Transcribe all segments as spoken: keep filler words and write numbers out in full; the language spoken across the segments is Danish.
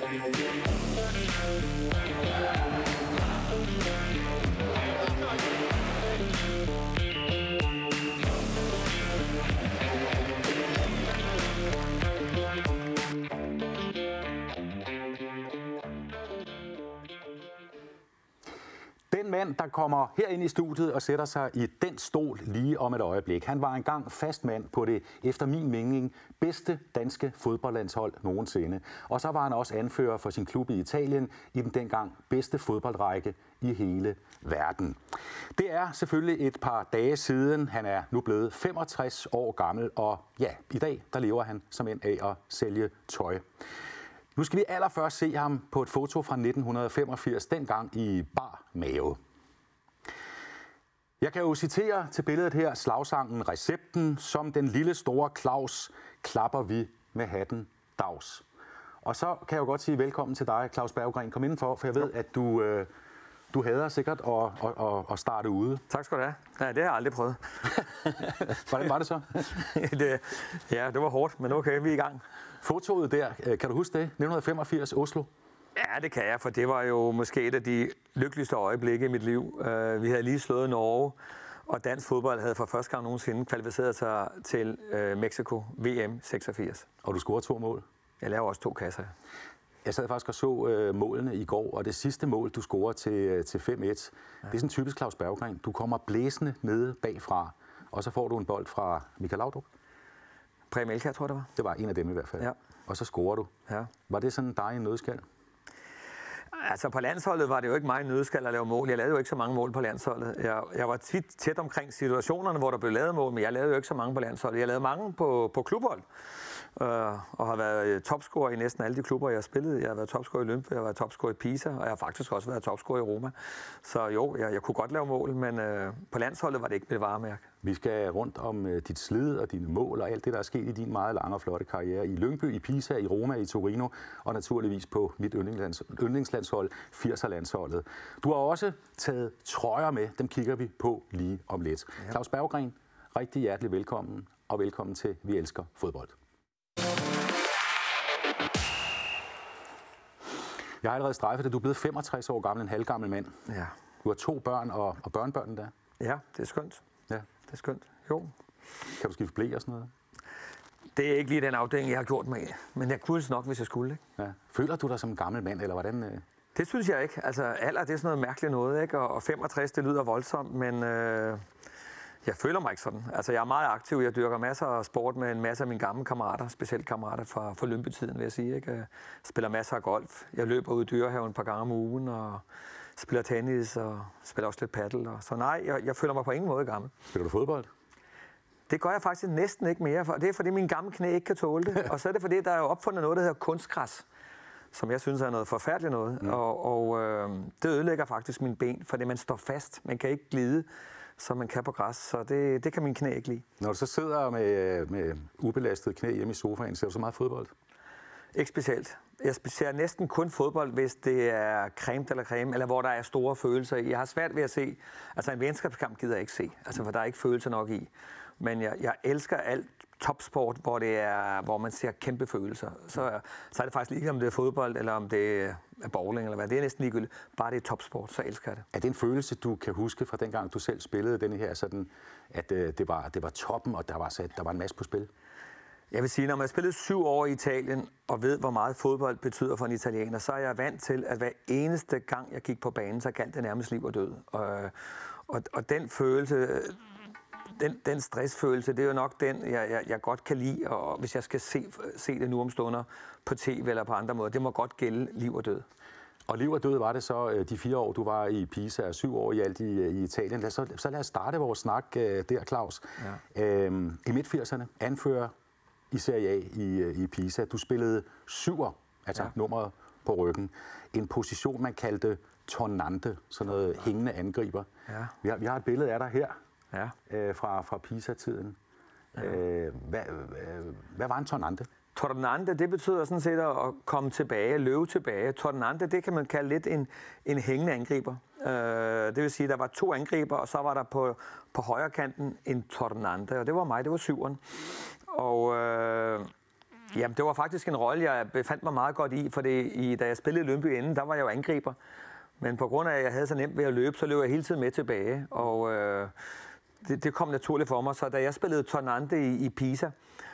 Den mand, der kommer herind i studiet og sætter sig i den stol lige om et øjeblik, han var engang fast mand på det, efter min mening, bedste danske fodboldlandshold nogensinde. Og så var han også anfører for sin klub i Italien i den dengang bedste fodboldrække i hele verden. Det er selvfølgelig et par dage siden. Han er nu blevet femogtres år gammel, og ja, i dag der lever han som en af at sælge tøj. Nu skal vi allerførst se ham på et foto fra nitten femogfirs, dengang i bar mave. Jeg kan jo citere til billedet her slagsangen Recepten, som den lille store Claus klapper vi med hatten dags. Og så kan jeg jo godt sige velkommen til dig, Claus Berggren. Kom indenfor, for jeg ved, at du, øh, du hader sikkert at, at, at, at starte ude. Tak skal du have. Nej, det har jeg aldrig prøvet. Hvordan var det så? det, ja, det var hårdt, men okay, vi er i gang. Fotoet der, kan du huske det? nitten femogfirs, Oslo? Ja, det kan jeg, for det var jo måske et af de lykkeligste øjeblikke i mit liv. Uh, vi havde lige slået Norge, og dansk fodbold havde for første gang nogensinde kvalificeret sig til uh, Mexico V M seksogfirs. Og du scorede to mål? Jeg lavede også to kasser. Jeg sad faktisk og så uh, målene i går, og det sidste mål, du scorer til, til fem et, ja. Det er sådan typisk Claus Berggren. Du kommer blæsende nede bagfra, og så får du en bold fra Michael Laudrup. Preben Elkjær, tror jeg, det var. Det var en af dem i hvert fald. Ja. Og så scorer du. Ja. Var det sådan dig i en nødskal? Altså på landsholdet var det jo ikke mig i nødskal at lave mål. Jeg lavede jo ikke så mange mål på landsholdet. Jeg, jeg var tit tæt omkring situationerne, hvor der blev lavet mål, men jeg lavede jo ikke så mange på landsholdet. Jeg lavede mange på, på klubhold. Uh, og har været topscorer i næsten alle de klubber, jeg har spillet. Jeg har været topscorer i Lyngby, jeg har været topscorer i Pisa, og jeg har faktisk også været topscorer i Roma. Så jo, jeg, jeg kunne godt lave mål, men uh, på landsholdet var det ikke mit varemærke. Vi skal rundt om uh, dit slid og dine mål og alt det, der er sket i din meget lange og flotte karriere i Lyngby, i Pisa, i Roma, i Torino og naturligvis på mit yndlingslands, yndlingslandshold, firser-landsholdet. Du har også taget trøjer med, dem kigger vi på lige om lidt. Ja. Claus Berggren, rigtig hjertelig velkommen, og velkommen til Vi Elsker Fodbold. Jeg har allerede strejfet det. Du er blevet femogtres år gammel, en halvgammel mand. Ja. Du har to børn og, og børnebørn der. Ja, det er skønt. Ja. Det er skønt, jo. Kan du skifte ble og sådan noget? Det er ikke lige den afdeling, jeg har gjort med, men jeg kunne nok, hvis jeg skulle. Ikke? Ja. Føler du dig som en gammel mand, eller hvordan? Øh... Det synes jeg ikke. Altså, alder, det er sådan noget mærkeligt noget, ikke? Og femogtres, det lyder voldsomt, men øh, jeg føler mig ikke sådan. Altså, jeg er meget aktiv. Jeg dyrker masser af sport med en masse af mine gamle kammerater, specielt kammerater fra, fra Lyngby-tiden, vil jeg sige. Ikke? Jeg spiller masser af golf. Jeg løber ud i Dyrehaven et par gange om ugen, og spiller tennis, og spiller også lidt paddle. Og så nej, jeg, jeg føler mig på ingen måde gammel. Spiller du fodbold? Det gør jeg faktisk næsten ikke mere, for det er fordi mine gamle knæ ikke kan tåle det. Og så er det fordi, der er jo opfundet noget, der hedder kunstgræs, som jeg synes er noget forfærdeligt noget. Mm. Og, og øh, det ødelægger faktisk mine ben, fordi man står fast. Man kan ikke glide, som man kan på græs, så det, det kan mine knæ ikke lide. Når du så sidder med, med ubelastet knæ hjemme i sofaen, ser du så meget fodbold? Ikke specielt. Jeg ser næsten kun fodbold, hvis det er creme eller creme, eller hvor der er store følelser i. Jeg har svært ved at se, altså en venskabskamp gider jeg ikke se, altså for der er ikke følelser nok i. Men jeg, jeg elsker alt topsport, hvor, det er, hvor man ser kæmpe følelser. Så, så er det faktisk lige om det er fodbold, eller om det er bowling, eller hvad. Det er næsten ligegyldigt. Bare det er topsport, så elsker jeg det. Er det en følelse, du kan huske fra dengang, du selv spillede denne her, sådan, at øh, det, var, det var toppen, og der var, sat, der var en masse på spil? Jeg vil sige, når man har spillet syv år i Italien, og ved, hvor meget fodbold betyder for en italiener, så er jeg vant til, at hver eneste gang, jeg gik på banen, så galt det nærmest liv og død. Og, og, og den følelse... Den, den stressfølelse, det er jo nok den, jeg, jeg, jeg godt kan lide, og hvis jeg skal se, se det nu om stunder på tv eller på andre måder, det må godt gælde liv og død. Og liv og død var det så de fire år, du var i Pisa, og syv år i alt i, i Italien. Lad, så, så lad os starte vores snak der, Claus. Ja. Øhm, I midt firserne, anfører i Serie A i, i Pisa. Du spillede syver, altså ja. nummeret på ryggen. En position, man kaldte tornante, sådan noget ja. hængende angriber. Ja. Vi, har, vi har et billede af dig her. Ja. Øh, fra, fra Pisa-tiden. Ja. Øh, hvad, øh, hvad var en tornante? Tornante, det betyder sådan set at komme tilbage, løbe tilbage. Tornante, det kan man kalde lidt en, en hængende angriber. Øh, det vil sige, at der var to angriber, og så var der på, på højre kanten en tornante, og det var mig, det var syveren. Og øh, Jamen, det var faktisk en rolle, jeg befandt mig meget godt i, for det, i, da jeg spillede i Lyngby inden, der var jeg jo angriber. Men på grund af, at jeg havde så nemt ved at løbe, så løb jeg hele tiden med tilbage, og øh, det, det kom naturligt for mig. Så da jeg spillede Tornante i, i Pisa,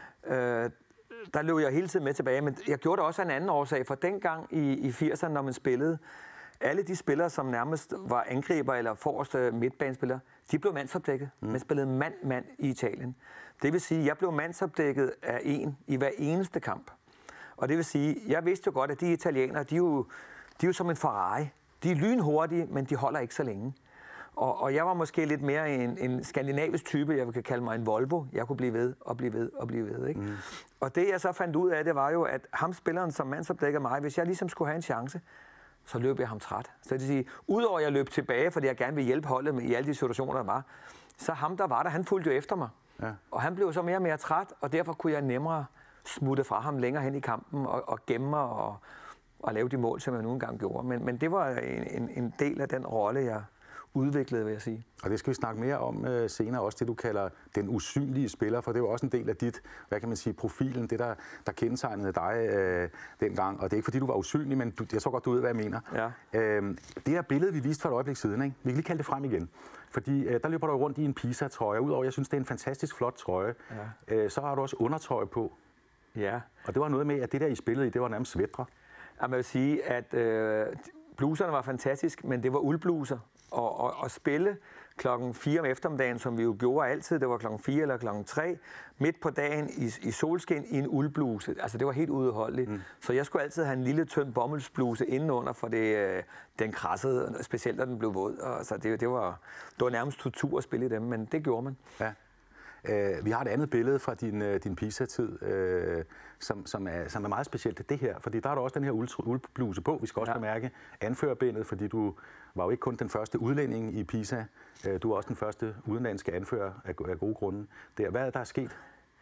øh, der løb jeg hele tiden med tilbage, men jeg gjorde det også af en anden årsag, for dengang i, i firserne, når man spillede, alle de spillere, som nærmest var angriber eller forreste midtbanespillere, de blev mandsopdækket. Mm. Man spillede mand-mand i Italien. Det vil sige, at jeg blev mandsopdækket af en i hver eneste kamp. Og det vil sige, jeg vidste jo godt, at de italienere, de er jo, de er jo som en Ferrari. De er lynhurtige, men de holder ikke så længe. Og, og jeg var måske lidt mere en, en skandinavisk type, jeg kan kalde mig en Volvo. Jeg kunne blive ved og blive ved og blive ved. Ikke? Mm. Og det jeg så fandt ud af, det var jo, at ham spilleren som mandsopdækkede mig, hvis jeg ligesom skulle have en chance, så løb jeg ham træt. Så det vil sige, udover at jeg løb tilbage, fordi jeg gerne ville hjælpe holdet med i alle de situationer, der var, så ham, der var der, han fulgte jo efter mig. Ja. Og han blev så mere og mere træt, og derfor kunne jeg nemmere smutte fra ham længere hen i kampen og, og gemme mig og, og lave de mål, som jeg nogle gange gjorde. Men, men det var en, en, en del af den rolle, jeg udviklede, vil jeg sige. Og det skal vi snakke mere om øh, senere, også det, du kalder den usynlige spiller, for det var også en del af dit, hvad kan man sige, profilen, det, der, der kendetegnede dig øh, dengang. Og det er ikke, fordi du var usynlig, men du, jeg tror godt, du ved, hvad jeg mener. Ja. Øh, det her billede, vi viste for et øjeblik siden, ikke? Vi kan lige kalde det frem igen. Fordi øh, der løber du rundt i en Pisa-trøje. Udover, jeg synes, det er en fantastisk flot trøje, ja. øh, så har du også undertrøje på. Ja. Og det var noget med, at det der, I spillede i, det var nærmest svætre. Jeg vil sige, at øh, bluserne var fantastisk, men det var uldbluser. Og, og, og spille klokken fire om eftermiddagen, som vi jo gjorde altid, det var klokken fire eller klokken tre, midt på dagen i, i solskin i en uldbluse. Altså det var helt udholdeligt. Mm. Så jeg skulle altid have en lille tynd bomuldsbluse indenunder, for det, øh, den krassede, specielt da den blev våd. Og, så det, det, var, det var nærmest tortur at spille i dem, men det gjorde man. Ja. Uh, vi har et andet billede fra din, uh, din Pisa-tid, uh, som, som, er, som er meget specielt. Det her, fordi der er der også den her uldbluse på. Vi skal også ja. bemærke anførerbindet, fordi du var jo ikke kun den første udlænding i Pisa. Uh, du er også den første udenlandske anfører af, af gode grunde. Der. Hvad er der er sket?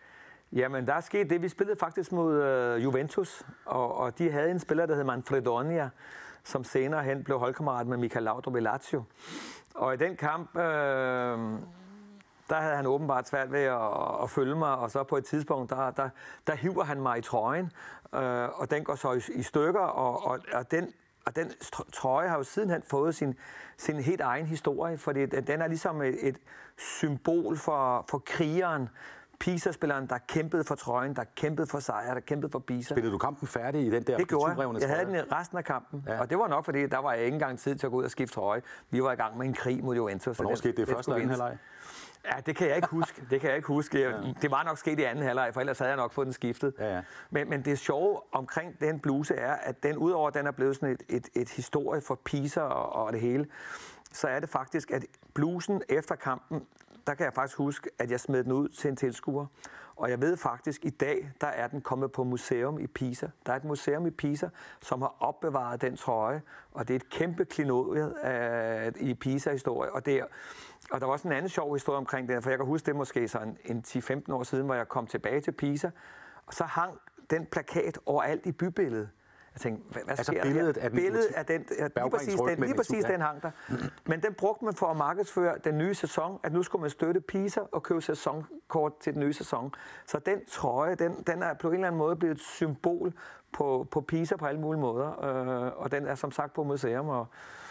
Jamen, der er sket det. Vi spillede faktisk mod uh, Juventus, og, og de havde en spiller, der hed Manfredonia, som senere hen blev holdkammerat med Michael Laudrup i Lazio. Og i den kamp... Uh, der havde han åbenbart svært ved at, at følge mig, og så på et tidspunkt, der, der, der hiver han mig i trøjen, øh, og den går så i, i stykker, og, og, og, den, og den trøje har jo sidenhen fået sin, sin helt egen historie, fordi den er ligesom et, et symbol for, for krigeren, Pisa-spilleren, der kæmpede for trøjen, der kæmpede for sejr, der kæmpede for Pisa. Spillede du kampen færdig i den der? Det gjorde jeg. Jeg havde den i resten af kampen, ja. Og det var nok, fordi der var ikke engang tid til at gå ud og skifte trøje. Vi var i gang med en krig mod Juventus. Hvornår skete det første eller anden halvleg? Ja, det kan jeg ikke huske. Det kan jeg ikke huske. Ja. Det var nok sket i anden halvleg, for ellers havde jeg nok fået den skiftet. Ja, ja. Men, men det sjove omkring den bluse er, at den udover at den er blevet sådan et, et, et historie for Pisa og, og det hele, så er det faktisk, at blusen efter kampen, der kan jeg faktisk huske, at jeg smed den ud til en tilskuer. Og jeg ved faktisk, i dag, der er den kommet på museum i Pisa. Der er et museum i Pisa, som har opbevaret den trøje, og det er et kæmpe klinodie uh, i Pisa-historie. Og, det, og der var også en anden sjov historie omkring det, for jeg kan huske det måske sådan en ti femten år siden, hvor jeg kom tilbage til Pisa, og så hang den plakat overalt i bybilledet. Jeg tænkte, hvad, hvad altså sker billedet der? Af den billedet af den, ja, lige præcis den, lige præcis den hang der. Men den brugte man for at markedsføre den nye sæson, at nu skulle man støtte Pisa og købe sæsonkort til den nye sæson. Så den trøje, den, den er på en eller anden måde blevet et symbol på, på Pisa på alle mulige måder, øh, og den er som sagt på museum, og,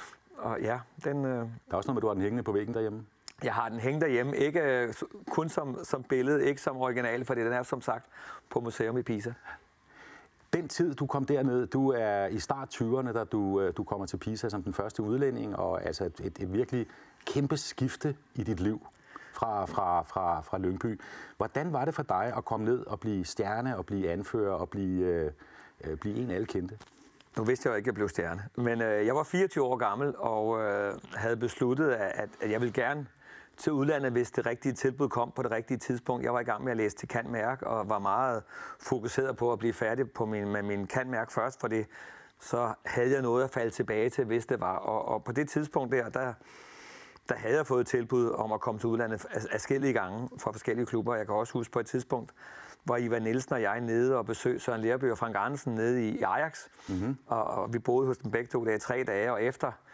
og ja, den... Øh... Der er også noget med, at du har den hængende på væggen derhjemme. Jeg har den hængende derhjemme, ikke kun som, som billede, ikke som original, fordi den er som sagt på museum i Pisa. Den tid, du kom derned, du er i start tyverne, da du, du kommer til Pisa som den første udlænding, og altså et, et, et virkelig kæmpe skifte i dit liv fra, fra, fra, fra Lyngby. Hvordan var det for dig at komme ned og blive stjerne, og blive anfører, og blive, øh, blive en af alle kendte? Nu vidste jeg jo ikke, at jeg blev stjerne, men øh, jeg var fireogtyve år gammel, og øh, havde besluttet, at, at jeg ville gerne til udlandet, hvis det rigtige tilbud kom på det rigtige tidspunkt. Jeg var i gang med at læse til cand.merc og var meget fokuseret på at blive færdig på min, med min cand.merc først, fordi så havde jeg noget at falde tilbage til, hvis det var. Og, og på det tidspunkt der, der, der havde jeg fået tilbud om at komme til udlandet adskillige gange fra forskellige klubber. Jeg kan også huske på et tidspunkt, hvor Ivan Nielsen og jeg nede og besøgte Søren Lerby og Frank Andersen nede i Ajax. Mm-hmm. Og, og vi boede hos dem begge to der i tre dage, og efter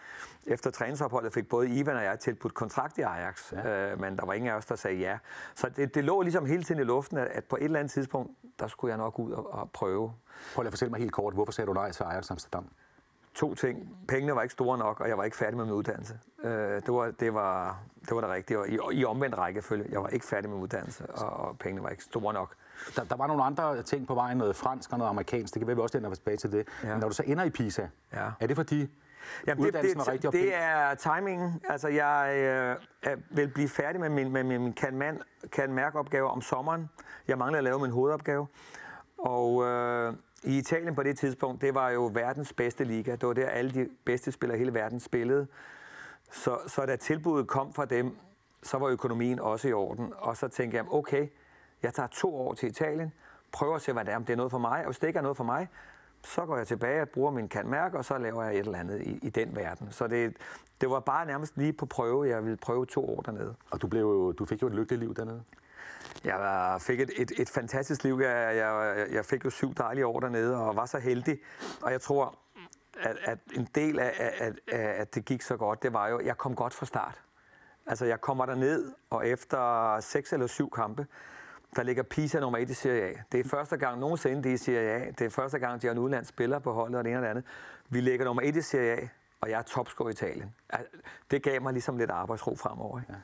efter træningsopholdet fik både Ivan og jeg tilbudt kontrakt i Ajax, ja. øh, men der var ingen af os, der sagde ja. Så det, det lå ligesom hele tiden i luften, at, at på et eller andet tidspunkt, der skulle jeg nok ud og, og prøve. Prøv lige at fortælle mig helt kort, hvorfor sagde du nej til Ajax Amsterdam? To ting. Pengene var ikke store nok, og jeg var ikke færdig med min uddannelse. Øh, det, var, det, var, det var det rigtige. Og i, i omvendt rækkefølge. Jeg var ikke færdig med uddannelse, og, og pengene var ikke store nok. Der, der var nogle andre ting på vejen, noget fransk og noget amerikansk. Det kan vi også ende tilbage til det. Ja. Men når du så ender i Pisa, ja. er det fordi Jamen, uddannelsen det, det, var rigtig det er timingen. Altså, jeg øh, vil blive færdig med min, med min kan, kan mærkeopgave om sommeren. Jeg mangler at lave min hovedopgave. Og øh, i Italien på det tidspunkt, det var jo verdens bedste liga. Det var der, alle de bedste spillere i hele verden spillede. Så, så da tilbuddet kom fra dem, så var økonomien også i orden. Og så tænkte jeg, okay, jeg tager to år til Italien, prøver at se, hvad det er, om det er noget for mig. Og hvis det ikke er noget for mig, så går jeg tilbage og bruger min kan-mærke, og så laver jeg et eller andet i, i den verden. Så det, det var bare nærmest lige på prøve. Jeg ville prøve to år dernede. Og du, blev, du fik jo et lykkeligt liv dernede? Jeg fik et, et, et fantastisk liv. Jeg, jeg, jeg fik jo syv dejlige år dernede, og var så heldig. Og jeg tror, at, at en del af, af, af, at det gik så godt, det var jo, at jeg kom godt fra start. Altså, jeg kommer derned, og efter seks eller syv kampe, der ligger Pisa nummer et i Serie A. Det er første gang nogensinde, det er i Serie A. Det er første gang, de har en udlands spiller på holdet, og det ene og det andet. Vi ligger nummer et i Serie A, og jeg er topscorer i Italien. Det gav mig ligesom lidt arbejdsro fremover. Ikke? Ja.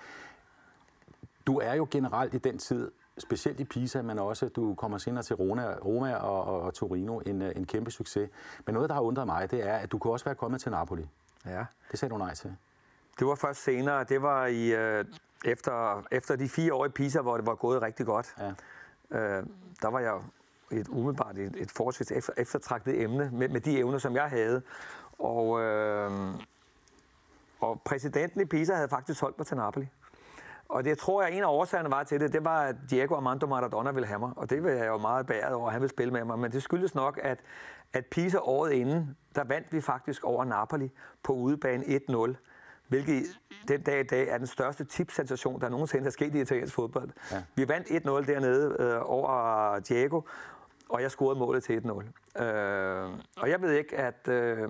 Du er jo generelt i den tid, specielt i Pisa, men også du kommer senere til Roma, Roma og, og, og Torino, en, en kæmpe succes. Men noget, der har undret mig, det er, at du kunne også være kommet til Napoli. Ja. Det sagde du nej til. Det var først senere. Det var i... Øh, Efter, efter de fire år i Pisa, hvor det var gået rigtig godt, ja. øh, der var jeg et umiddelbart et, et forholdsvis efter, eftertragtet emne med, med de evner, som jeg havde. Og, øh, og præsidenten i Pisa havde faktisk solgt mig til Napoli. Og det tror jeg, en af årsagerne var til det, det var, at Diego Armando Maradona ville have mig. Og det var jeg jo meget bæret over, at han ville spille med mig. Men det skyldes nok, at, at Pisa året inden, der vandt vi faktisk over Napoli på udebane et nul. Hvilket den dag i dag er den største tipsensation, der nogensinde er sket i italiensk fodbold. Ja. Vi vandt et nul dernede øh, over Diego, og jeg scorede målet til et nul. Øh, og jeg ved ikke, at... Øh,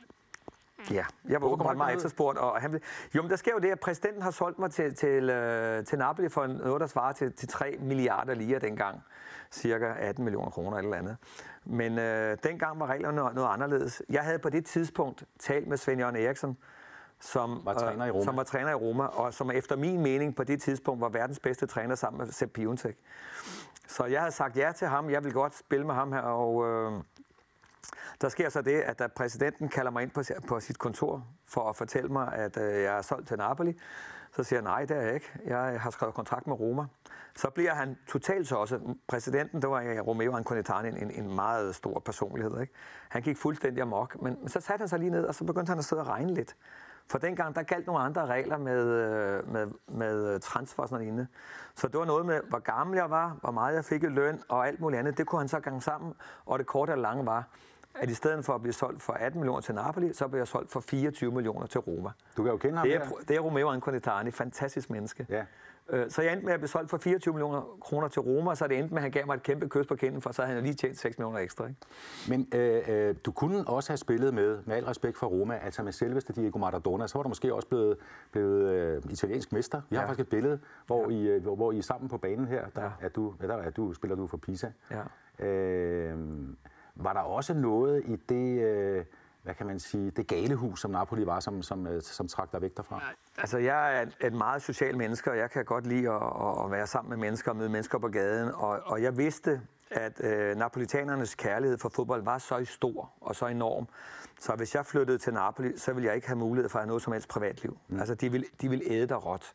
ja, jeg var åbenbart meget efterspurgt. Og han, jo, men der sker jo det, at præsidenten har solgt mig til, til, øh, til Napoli for noget, der svarer til, til tre milliarder lire dengang. Cirka atten millioner kroner eller andet. Men øh, dengang var reglerne noget, noget anderledes. Jeg havde på det tidspunkt talt med Sven Jørgen Eriksson, Som var, træner i Roma. som var træner i Roma, og som efter min mening på det tidspunkt var verdens bedste træner sammen med Sepp Piontek. Så jeg havde sagt ja til ham, jeg vil godt spille med ham her, og øh, der sker så det, at da præsidenten kalder mig ind på, på sit kontor for at fortælle mig, at øh, jeg er solgt til Napoli, så siger jeg, nej, det er jeg ikke. Jeg har skrevet kontrakt med Roma. Så bliver han totalt så også. Præsidenten, det var Romeo Anconetani, en, en meget stor personlighed. Ikke? Han gik fuldstændig amok, men, men så satte han sig lige ned, og så begyndte han at sidde og regne lidt. For dengang, der galt nogle andre regler med, med, med transfer og sådan noget. Så det var noget med, hvor gammel jeg var, hvor meget jeg fik i løn og alt muligt andet. Det kunne han så gange sammen. Og det korte og lange var, at i stedet for at blive solgt for atten millioner til Napoli, så blev jeg solgt for fireogtyve millioner til Roma. Du kan jo kende ham. Det er, det er Romeo Anconetani, fantastisk menneske. Ja. Så jeg endte med at blive solgt for fireogtyve millioner kroner til Roma, så det endte med, at han gav mig et kæmpe kys på kinden, for så havde han lige tjent seks millioner ekstra. Ikke? Men øh, øh, du kunne også have spillet med, med al respekt for Roma, altså med selveste Diego Maradona, så var du måske også blevet, blevet øh, italiensk mester. Vi har ja. faktisk et billede, hvor, ja. I, øh, hvor, hvor I er sammen på banen her, der, ja. er du, der er du, spiller du for Pisa. Ja. Øh, var der også noget i det... Øh, hvad kan man sige, det galehus, som Napoli var, som, som, som trak dig væk derfra? Altså, jeg er et meget social menneske, og jeg kan godt lide at, at være sammen med mennesker og møde mennesker på gaden. Og, og jeg vidste, at øh, napolitanernes kærlighed for fodbold var så stor og så enorm. Så hvis jeg flyttede til Napoli, så ville jeg ikke have mulighed for at have noget som helst privatliv. Mm. Altså, de ville, de ville æde dig råt.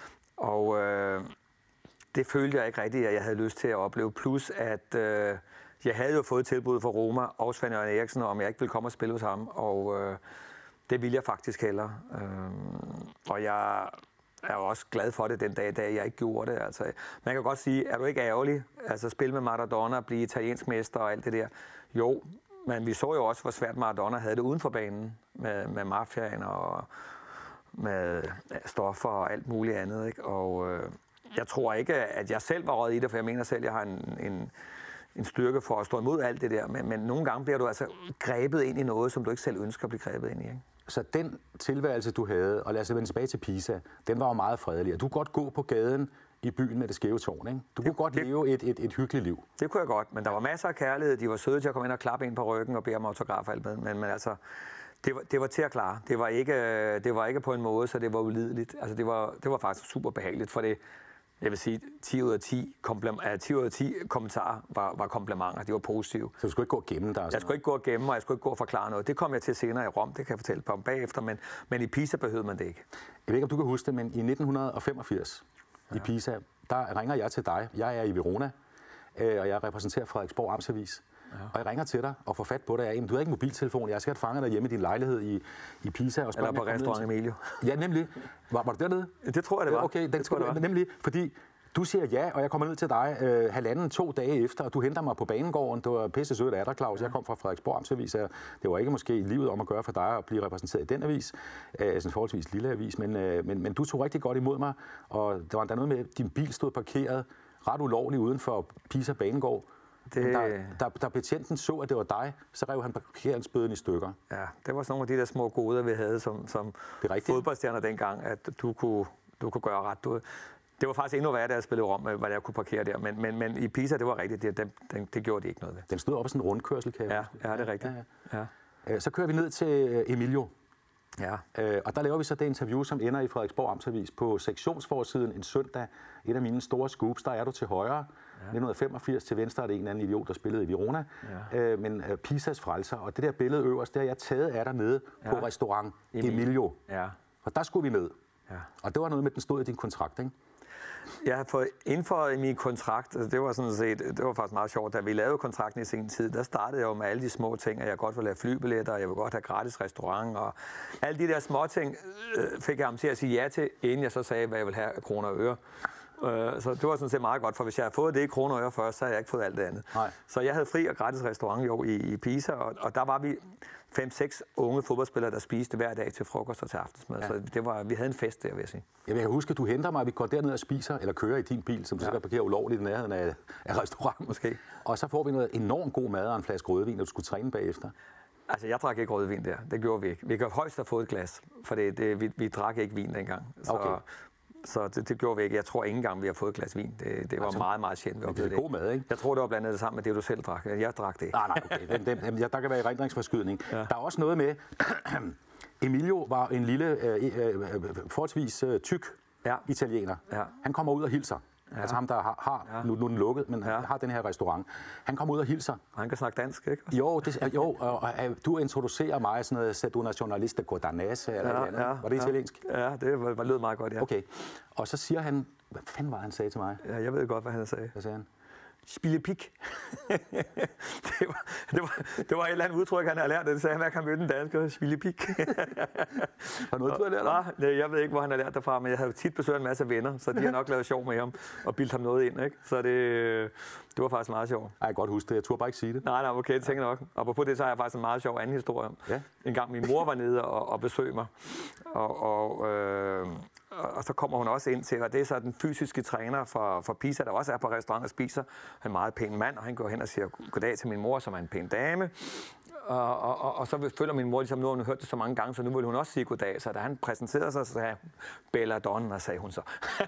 Og øh, det følte jeg ikke rigtigt, at jeg havde lyst til at opleve. Plus, at... Øh, Jeg havde jo fået tilbud fra Roma og Sven Jørgen Eriksson, om jeg ikke ville komme og spille hos ham, og øh, det ville jeg faktisk hellere. Øh, og jeg er også glad for det den dag i dag, jeg ikke gjorde det. Altså, man kan godt sige, er du ikke ærgerlig? Altså spille med Maradona, blive italiensk mester og alt det der. Jo, men vi så jo også, hvor svært Maradona havde det uden for banen, med, med mafiaen og med stoffer og alt muligt andet. Ikke? Og øh, jeg tror ikke, at jeg selv var røget i det, for jeg mener selv, at jeg har en... en en styrke for at stå imod alt det der, men, men nogle gange bliver du altså grebet ind i noget, som du ikke selv ønsker at blive grebet ind i. Ikke? så den tilværelse, du havde, og lad os vende tilbage til Pisa, den var jo meget fredelig. Og du kunne godt gå på gaden i byen med det skæve tårn, ikke? Du kunne det, godt det, leve et, et, et hyggeligt liv. Det kunne jeg godt, men der var masser af kærlighed. De var søde til at komme ind og klappe ind på ryggen og bede om autograf og alt med. Men, men altså, det var, det var til at klare. Det var, ikke, det var ikke på en måde, så det var ulideligt. Altså, det var, det var faktisk super behageligt, for det, jeg vil sige, ti ud af ti, komplem- ti ud af ti kommentarer var, var komplimenter. De var positive. Så du skulle ikke gå og gemme dig? Jeg skulle ikke gå og gemme, og jeg skulle ikke gå og forklare noget. Det kom jeg til senere i Rom, det kan jeg fortælle på om bagefter, men, men i Pisa behøvede man det ikke. Jeg ved ikke, om du kan huske det, men i nitten femogfirs ja. i Pisa, der ringer jeg til dig. Jeg er i Verona, og jeg repræsenterer Frederiksborg Amtsavis. Ja. Og jeg ringer til dig og får fat på dig. Ja, men du har ikke mobiltelefon. Jeg har sikkert fanget dig hjemme i din lejlighed i, i Pisa. Og eller på restaurant Emilio. Ja, nemlig. Var, var du dernede? Det tror jeg, det var. Okay, den det skulle tror, du, nemlig, fordi du siger ja, og jeg kommer ned til dig øh, halvanden, to dage efter, og du henter mig på banegården. Det var pisse sødt af dig, Claus. Ja. Jeg kom fra Frederiksborg Amtsavis. Det var ikke måske livet om at gøre for dig at blive repræsenteret i den avis. Øh, sådan en forholdsvis lille avis, men, øh, men, men du tog rigtig godt imod mig. Og der var der noget med, at din bil stod parkeret ret ulovligt uden for Pisa banegård. Det... Der, der, der betjenten så, at det var dig, så rev han parkeringsbøden i stykker. Ja, det var sådan nogle af de der små goder, vi havde som, som fodboldstjerner dengang, at du kunne, du kunne gøre ret. Du, det var faktisk endnu værre, da jeg spillede Rom, hvad jeg kunne parkere der. Men, men, men i Pisa, det var rigtigt. Det, det, det, det gjorde de ikke noget ved. Den stod op af sådan en rundkørsel, kan jeg Ja, ja, det er rigtigt. Ja, ja. Ja. Så kører vi ned til Emilio. Ja. Og der laver vi så det interview, som ender i Frederiksborg Amtsavis på sektionsforsiden en søndag. Et af mine store scoops, der er du til højre. Ja. nitten femogfirs til venstre er det en eller anden idiot, der spillede i Verona. Ja. Øh, men uh, Pisas frelser, og det der billede øverst, der jeg taget af dig nede ja. på restaurant Emilio. Emilio. Ja. Og der skulle vi ned. Ja. Og det var noget med, den stod i din kontrakt, ikke? Jeg har fået indføjet i min kontrakt, altså det var sådan set, det var faktisk meget sjovt, da vi lavede kontrakten i sin tid, der startede jeg jo med alle de små ting, at jeg godt ville have flybilletter, og jeg vil godt have gratis restaurant, og alle de der små ting øh, fik jeg ham til at sige ja til, inden jeg så sagde, hvad jeg ville have af kroner og øre. Øh, så det var sådan set meget godt, for hvis jeg havde fået det i kroner og øre først, så havde jeg ikke fået alt det andet. Nej. Så jeg havde fri og gratis restaurant jo i, i Pisa, og, og der var vi fem seks unge fodboldspillere, der spiste hver dag til frokost og til aftensmad. Ja. Så det var, vi havde en fest der, vil jeg sige. Jeg kan huske, at du henter mig, og vi går derned og spiser, eller kører i din bil, som du ja. så parkerer ulovligt i nærheden af, af restauranten. Måske. Og så får vi noget enormt god mad og en flaske rødvin, og du skulle træne bagefter. Altså, jeg drak ikke rødvin der. Det gjorde vi ikke. Vi kan højst have fået et glas, for det, det, vi, vi drak ikke vin dengang. Så, okay. Så det, det gjorde vi ikke. Jeg tror ikke engang, vi har fået et glas vin. Det, det var altså, meget, meget sjældent. Det er god mad, ikke? Jeg tror, det var blandt andet sammen med det, du selv drak. Jeg drak det. Nej, nej, okay. Den, den, der kan være erindringsforskydning. Ja. Der er også noget med, Emilio var en lille, øh, øh, forholdsvis øh, tyk ja. italiener. Ja. Han kommer ud og hilser. Ja. Altså ham, der har, har ja. nu, nu er den lukket, men ja. har den her restaurant. Han kommer ud og hilser. Han kan snakke dansk, ikke? Jo, det, jo og, og, du introducerer mig sådan noget, sæt du nationaliste codanese, eller ja, andet. Ja, var det ja. italiensk? Ja, det var, var lød meget godt, ja. Okay. Og så siger han, hvad fanden var han sagde til mig? Ja, jeg ved godt, hvad han sagde. Hvad sagde han? Spille pik. det, var, det, var, det var et eller andet udtryk, han havde lært. Det sagde han, hver gang mødte en dansker. Spille pik. Har noget, du har lært ham? Nej, jeg ved ikke, hvor han har lært derfra, men jeg har tit besøgt en masse venner, så de har nok lavet sjov med ham og bildt ham noget ind, ikke? Så det, det var faktisk meget sjovt. Ej, jeg kan godt huske det. Jeg turde bare ikke sige det. Nej, nej, okay, det tænker jeg nok. Og på det, så har jeg faktisk en meget sjov anden historie om. Ja. En gang min mor var nede og, og besøgte mig, og, og øh, og så kommer hun også ind til, og det er så den fysiske træner for, for Pisa, der også er på restaurant og spiser. Han er en meget pæn mand, og han går hen og siger goddag til min mor, som er en pæn dame. Og, og, og, og så føler min mor, ligesom nu har hun hørt det så mange gange, så nu vil hun også sige goddag. Så da han præsenterede sig, så sagde han, Belladonna, sagde hun så.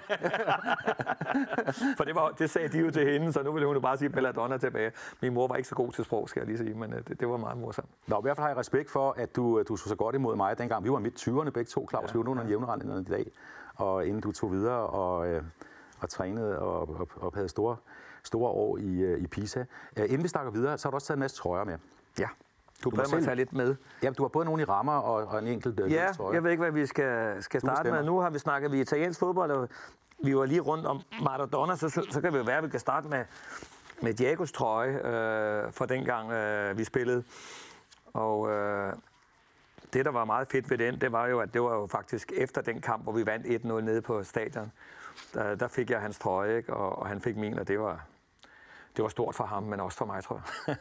For det, var, det sagde de jo til hende, så nu ville hun jo bare sige Belladonna tilbage. Min mor var ikke så god til sprog, skal jeg lige sige, men det, det var meget morsomt. Nå, i hvert fald har jeg respekt for, at du, du så så godt imod mig dengang. Vi var midt tyverne begge to, Claus. Ja, vi var nogle af jævnrenderne i dag. Og inden du tog videre og, øh, og trænede og, og, og havde store, store år i, øh, i Pisa. Uh, inden vi snakker videre, så har du også taget en masse trøjer med. Ja. Du bør mig tage lidt med. Ja, du har både nogle i rammer og, og en enkelt øh, ja, trøje. Jeg ved ikke, hvad vi skal, skal starte med. Nu har vi snakket vi italiensk fodbold, og vi var lige rundt om Maradona, så, så, så kan det jo være, at vi kan starte med, med Diegos trøje øh, fra dengang øh, vi spillede. Og øh, det, der var meget fedt ved den, det var jo, at det var jo faktisk efter den kamp, hvor vi vandt et nul nede på stadion. Der, der fik jeg hans trøje, ikke? Og, og han fik min, og det var, det var stort for ham, men også for mig, tror jeg.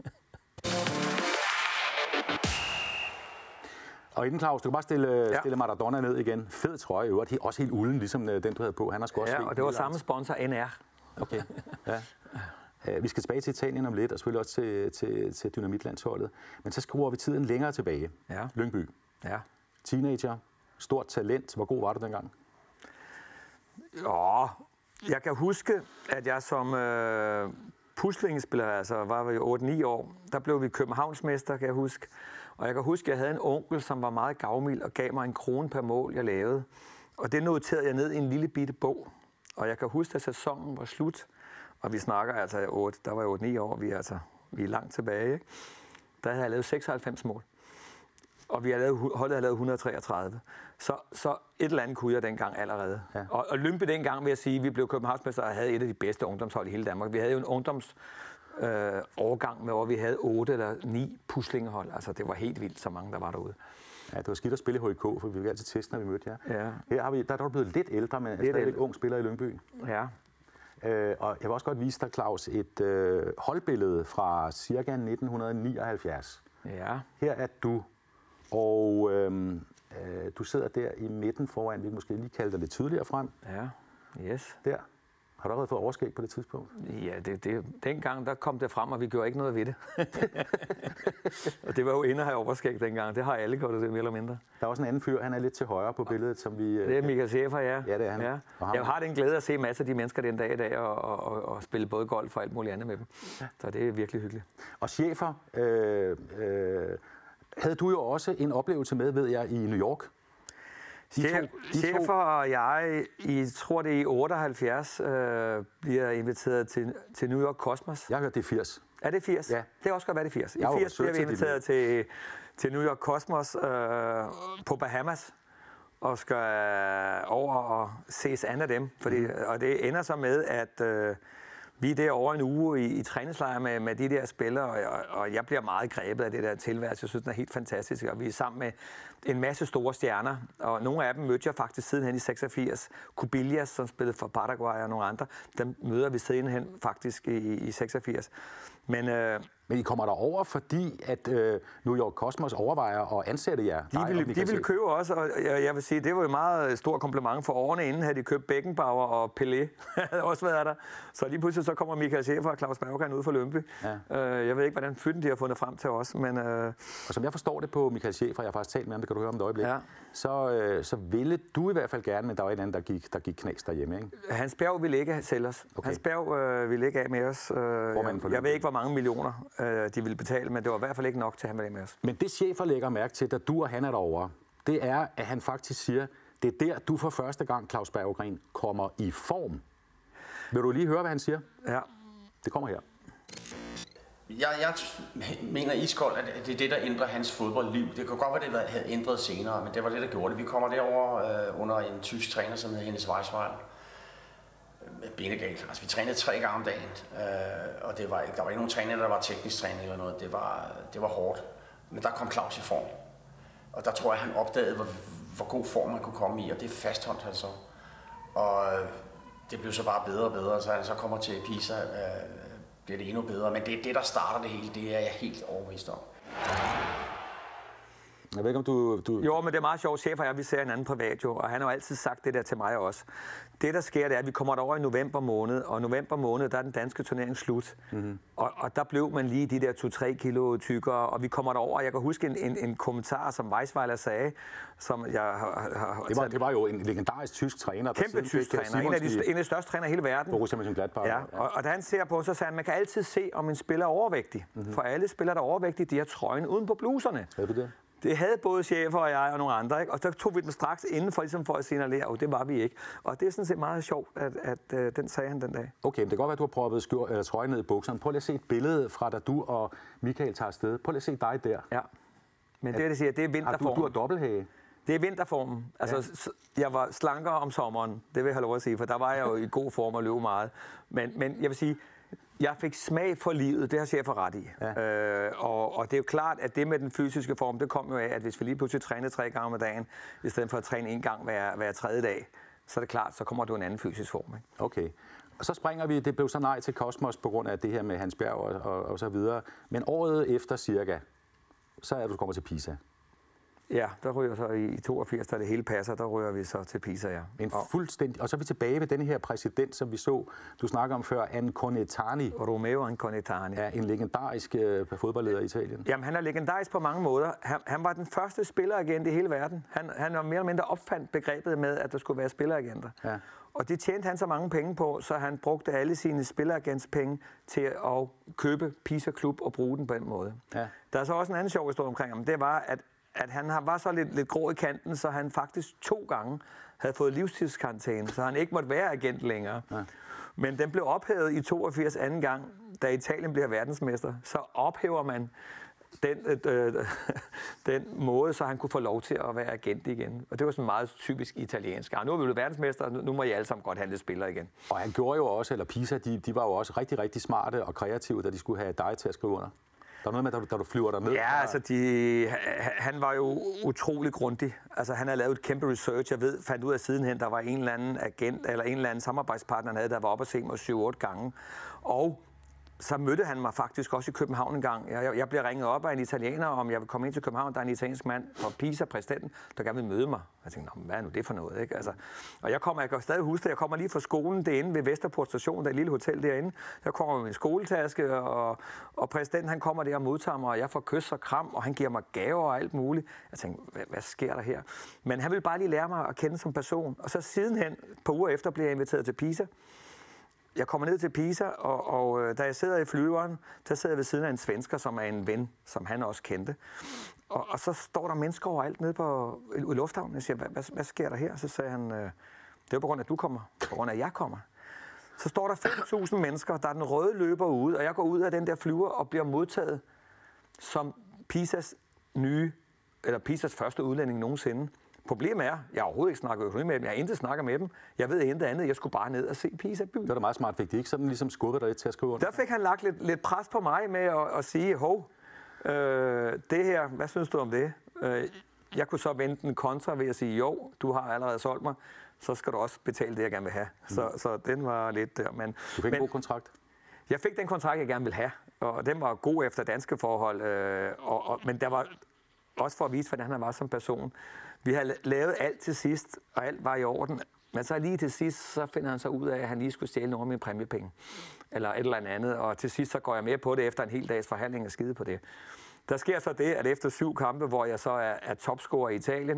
Og inden, Claus, du kan bare stille, ja. stille Maradona ned igen. Fed trøje, øvrigt. Også helt ulden, ligesom den, du havde på. Han har sgu også ja, og det var samme sponsor, N R. Okay, ja. Uh, vi skal tilbage til Italien om lidt, og selvfølgelig også til, til, til dynamitlandsholdet. Men så skruer vi tiden længere tilbage. Ja. Lyngby. Ja. teenager, stort talent. Hvor god var du dengang? Ja, jeg kan huske, at jeg som øh, puslingespiller, altså var vi otte ni år, der blev vi københavnsmester, kan jeg huske. Og jeg kan huske, at jeg havde en onkel, som var meget gavmild og gav mig en krone per mål, jeg lavede. Og det noterede jeg ned i en lille bitte bog. Og jeg kan huske, at sæsonen var slut, og vi snakker altså otte, der var jeg otte ni år, vi er, altså, vi er langt tilbage, ikke? Der havde jeg lavet seksoghalvfems mål. Og vi havde lavet, holdet havde lavet et hundrede og treogtredive. Så, så et eller andet kunne jeg dengang allerede. Ja. Og, og Lyngby dengang, vil jeg sige, vi blev københavnsmester og havde et af de bedste ungdomshold i hele Danmark. Vi havde jo en ungdoms øh, årgang med, hvor vi havde otte eller ni puslingehold. Altså, det var helt vildt, så mange der var derude. Ja, det var skidt at spille i H I K, for vi ville altid teste, når vi mødte jer. Ja. Her har vi, der er du blevet lidt ældre, men er stadig ung spiller i Lyngby. Ja. Øh, og jeg vil også godt vise dig, Claus, et øh, holdbillede fra cirka nitten nioghalvfjerds. Ja. Her er du, og øh, øh, du sidder der i midten foran, vi måske lige kalde dig lidt tydeligere frem. Ja, yes. Der. Har du allerede fået overskæg på det tidspunkt? Ja, det, det, dengang der kom det frem, og vi gjorde ikke noget ved det. Og det var jo inde at have overskæg dengang. Det har alle gjort det, mere eller mindre. Der er også en anden fyr, han er lidt til højre på billedet, som vi... Det er Michael Schäfer, ja. Ja, det er han. Ja. Jeg har den glæde at se masser af de mennesker den dag i dag, og, og, og, og spille både golf og alt muligt andet med dem. Ja. Så det er virkelig hyggeligt. Og Schäfer, øh, øh, havde du jo også en oplevelse med, ved jeg, i New York? Schäfer og jeg, I tror det er i otteoghalvfjerds, øh, bliver inviteret til, til New York Cosmos. Jeg har hørt, det er firs. Er det firs? Ja. Det kan også godt være, det er firs. I jeg firs bliver vi inviteret til, til New York Cosmos øh, på Bahamas og skal over og ses an af dem. Fordi, mm. Og det ender så med, at øh, vi er derovre en uge i, i træningslejr med, med de der spillere, og, og jeg bliver meget grebet af det der tilværelse. Jeg synes, den er helt fantastisk, og vi er sammen med en masse store stjerner, og nogle af dem mødte jeg faktisk sidenhen i seksogfirs. Cubillas, som spillede for Paraguay, og nogle andre, dem møder vi sidenhen faktisk i, i seksogfirs. Men, øh, Men I kommer derover, fordi at øh, New York Cosmos overvejer at ansætte jer? De ville, de ville købe også, og jeg, jeg vil sige, det var jo meget stor kompliment for årene inden, havde de købt Beckenbauer og Pelé. havde også været der. Så lige pludselig så kommer Michael Schäfer og Claus Berggren ud fra Lyngby. Ja. Øh, jeg ved ikke, hvordan fytten de har fundet frem til os, men... Øh... Og som jeg forstår det på Michael Schäfer, jeg har faktisk talt med ham, det kan du høre om et øjeblik, ja. så, øh, så ville du i hvert fald gerne, men der var en anden, der gik, der gik knas derhjemme, ikke? Hans Bjerg ville ikke sælge os. Okay. Hans Bjerg øh, ville ikke af med os. Øh, jeg, jeg ved ikke, hvor mange millioner øh, de ville betale, men det var i hvert fald ikke nok til, at han ville af med os. Men det Schäfer lægger mærke til, da du og han er derovre, det er, at han faktisk siger, det er der, du for første gang, Claus Berggren, kommer i form. Vil du lige høre, hvad han siger? Ja. Det kommer her. Jeg, jeg mener iskoldt, at det er det, der ændrer hans fodboldliv. Det kan godt være, det havde ændret senere, men det var det, der gjorde det. Vi kommer derover øh, under en tysk træner, som hedder Hennes Weisweiler. Benegalt. Altså, vi trænede tre gange om dagen, øh, og det var, der var ikke nogen træning, der var teknisk træning eller noget. Det var, det var hårdt. Men der kom Claus i form. Og der tror jeg, han opdagede, hvor, hvor god form man kunne komme i, og det fastholdt han så. Og det blev så bare bedre og bedre, så han så kommer til Pisa, øh, bliver det endnu bedre. Men det er det, der starter det hele, det er jeg helt overbevist om. Jeg ved ikke, om du, du... Jo, men det er meget sjovt. Schäfer og jeg, vi ser en anden privat jo, og han har jo altid sagt det der til mig også. Det, der sker, det er, at vi kommer derover i november måned, og november måned, der er den danske turnering slut. Mm-hmm. Og, og der blev man lige de der to tre kilo tykkere, og vi kommer derover, og jeg kan huske en, en, en kommentar, som Weisweiler sagde, som jeg har... har det, var, det var jo en legendarisk tysk træner. Kæmpe tysk træner, en af, de, en af de største træner i hele verden. Borussia Mönchengladbach. Ja, og, og da han ser på, så sagde han, man kan altid se, om en spiller er overvægtig. Mm-hmm. For alle spillere, der er overvægtige, de har trøjen uden på bluserne. Havde du det? Det havde både Schäfer og jeg og nogle andre, ikke? Og så tog vi den straks inden for, ligesom for at signalere, og det var vi ikke. Og det er sådan set meget sjovt, at, at, at den sagde han den dag. Okay, men det kan godt være, at du har proppet skjor, eller trøjen ned i bukserne. Prøv lige at se et billede fra, da du og Michael tager afsted. Prøv lige at se dig der. Ja, men det, det siger, det er vinterformen. Du, du har dobbelthage. Det er vinterformen. Altså, ja. Jeg var slankere om sommeren, det vil jeg have lov at sige, for der var jeg jo i god form og løb meget. Men, men jeg vil sige, jeg fik smag for livet, det har Schäfer ret i. Ja. Øh, og, og det er jo klart, at det med den fysiske form, det kom jo af, at hvis vi lige pludselig trænede tre gange om dagen, i stedet for at træne en gang hver, hver tredje dag, så er det klart, så kommer du en anden fysisk form. Ikke? Okay. Og så springer vi, det blev så nej til Cosmos på grund af det her med Hans Bjerg og, og, og så videre. Men året efter cirka, så er du kommet til Pisa. Ja, der ryger så i toogfirs, da det hele passer, der ryger vi så til Pisa, ja. En fuldstændig, og så er vi tilbage ved denne her præsident, som vi så, du snakker om før, Anconetani. Romeo Anconetani. Ja, en legendarisk øh, fodboldleder i Italien. Jamen, han er legendarisk på mange måder. Han, han var den første spilleragent i hele verden. Han, han var mere eller mindre opfandt begrebet med, at der skulle være spilleragenter. Ja. Og det tjente han så mange penge på, så han brugte alle sine spilleragentspenge til at købe Pisa Klub og bruge den på den måde. Ja. Der er så også en anden sjov historie omkring ham. Det var, at at han var så lidt, lidt grå i kanten, så han faktisk to gange havde fået livstidskarantæne, så han ikke måtte være agent længere. Ja. Men den blev ophævet i toogfirs anden gang, da Italien bliver verdensmester. Så ophæver man den, øh, den måde, så han kunne få lov til at være agent igen. Og det var sådan meget typisk italiensk. Ja, nu er vi blevet verdensmester, nu må I alle sammen godt have lidt spillere igen. Og han gjorde jo også, eller Pisa, de, de var jo også rigtig, rigtig smarte og kreative, da de skulle have dig til at skrive under. Der er noget med, da du, da du flyver derned? Ja, altså, de, han var jo utrolig grundig. Altså, han havde lavet et kæmpe research. Jeg ved, fandt ud af sidenhen, der var en eller anden agent, eller en eller anden samarbejdspartner, han havde, der var oppe og se mig syv otte gange. Og så mødte han mig faktisk også i København en gang. Jeg, jeg blev ringet op af en italiener, om jeg ville komme ind til København. Der er en italiensk mand fra Pisa, præsidenten, der gerne vil møde mig. Jeg tænkte, hvad er nu det for noget? Ikke? Altså, og jeg kommer, jeg kan stadig huske det, jeg kommer lige fra skolen derinde ved Vesterport Station, der er et lille hotel derinde. Jeg kommer med min skoletaske, og, og præsidenten han kommer der og modtager mig, og jeg får kys og kram, og han giver mig gaver og alt muligt. Jeg tænkte, hvad, hvad sker der her? Men han ville bare lige lære mig at kende som person. Og så sidenhen, et par uger efter, blev jeg inviteret til Pisa. Jeg kommer ned til Pisa, og, og da jeg sidder i flyveren, der sidder jeg ved siden af en svensker, som er en ven, som han også kendte. Og, og så står der mennesker overalt nede på i lufthavnen. Jeg siger, hvad, hvad, hvad sker der her? Så sagde han, det er på grund af, at du kommer. På grund af, at jeg kommer. Så står der fem tusind mennesker, der er den røde løber ude, og jeg går ud af den der flyver og bliver modtaget som Pisas nye, eller Pisas første udlænding nogensinde. Problemet er, at jeg overhovedet ikke snakker økonomi med dem. Jeg har intet snakker med dem. Jeg ved intet andet. Jeg skulle bare ned og se Pisa by. Det var da meget smart. Fik de ikke sådan ligesom skubbet dig lidt til at skrive under? Der fik han lagt lidt, lidt pres på mig med at, at sige, hov, øh, det her, hvad synes du om det? Øh, jeg kunne så vente en kontra ved at sige, jo, du har allerede solgt mig, så skal du også betale det, jeg gerne vil have. Mm. Så, så den var lidt der. Men, du fik men, en god kontrakt? Jeg fik den kontrakt, jeg gerne ville have, og den var god efter danske forhold. Øh, og, og, men der var også for at vise, hvordan han var som person. Vi havde lavet alt til sidst, og alt var i orden. Men så lige til sidst, så finder han så ud af, at han lige skulle stjæle nogle af mine præmiepenge. Eller et eller andet. Og til sidst, så går jeg med på det efter en hel dags forhandling og skide på det. Der sker så det, at efter syv kampe, hvor jeg så er, er topscorer i Italien,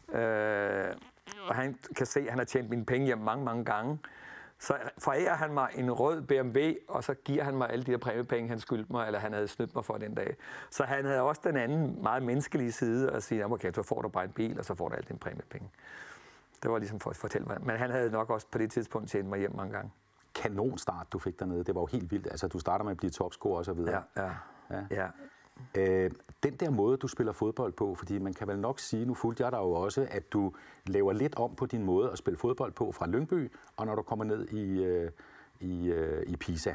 øh, og han kan se, at han har tjent mine penge hjem mange, mange gange, så forærer han mig en rød B M W, og så giver han mig alle de der præmiepenge, han skyldte mig, eller han havde snydt mig for den dag. Så han havde også den anden meget menneskelige side at sige, okay, så får du bare en bil, og så får du alle dine præmiepenge. Det var ligesom for at fortælle mig. Men han havde nok også på det tidspunkt tjent mig hjem mange gange. Kanonstart, du fik dernede. Det var jo helt vildt. Altså, du starter med at blive topscorer og så videre. Ja, ja. ja. ja. Øh, den der måde, du spiller fodbold på, fordi man kan vel nok sige, nu fulgte jeg dig jo også, at du laver lidt om på din måde at spille fodbold på fra Lyngby, og når du kommer ned i, øh, i, øh, i Pisa.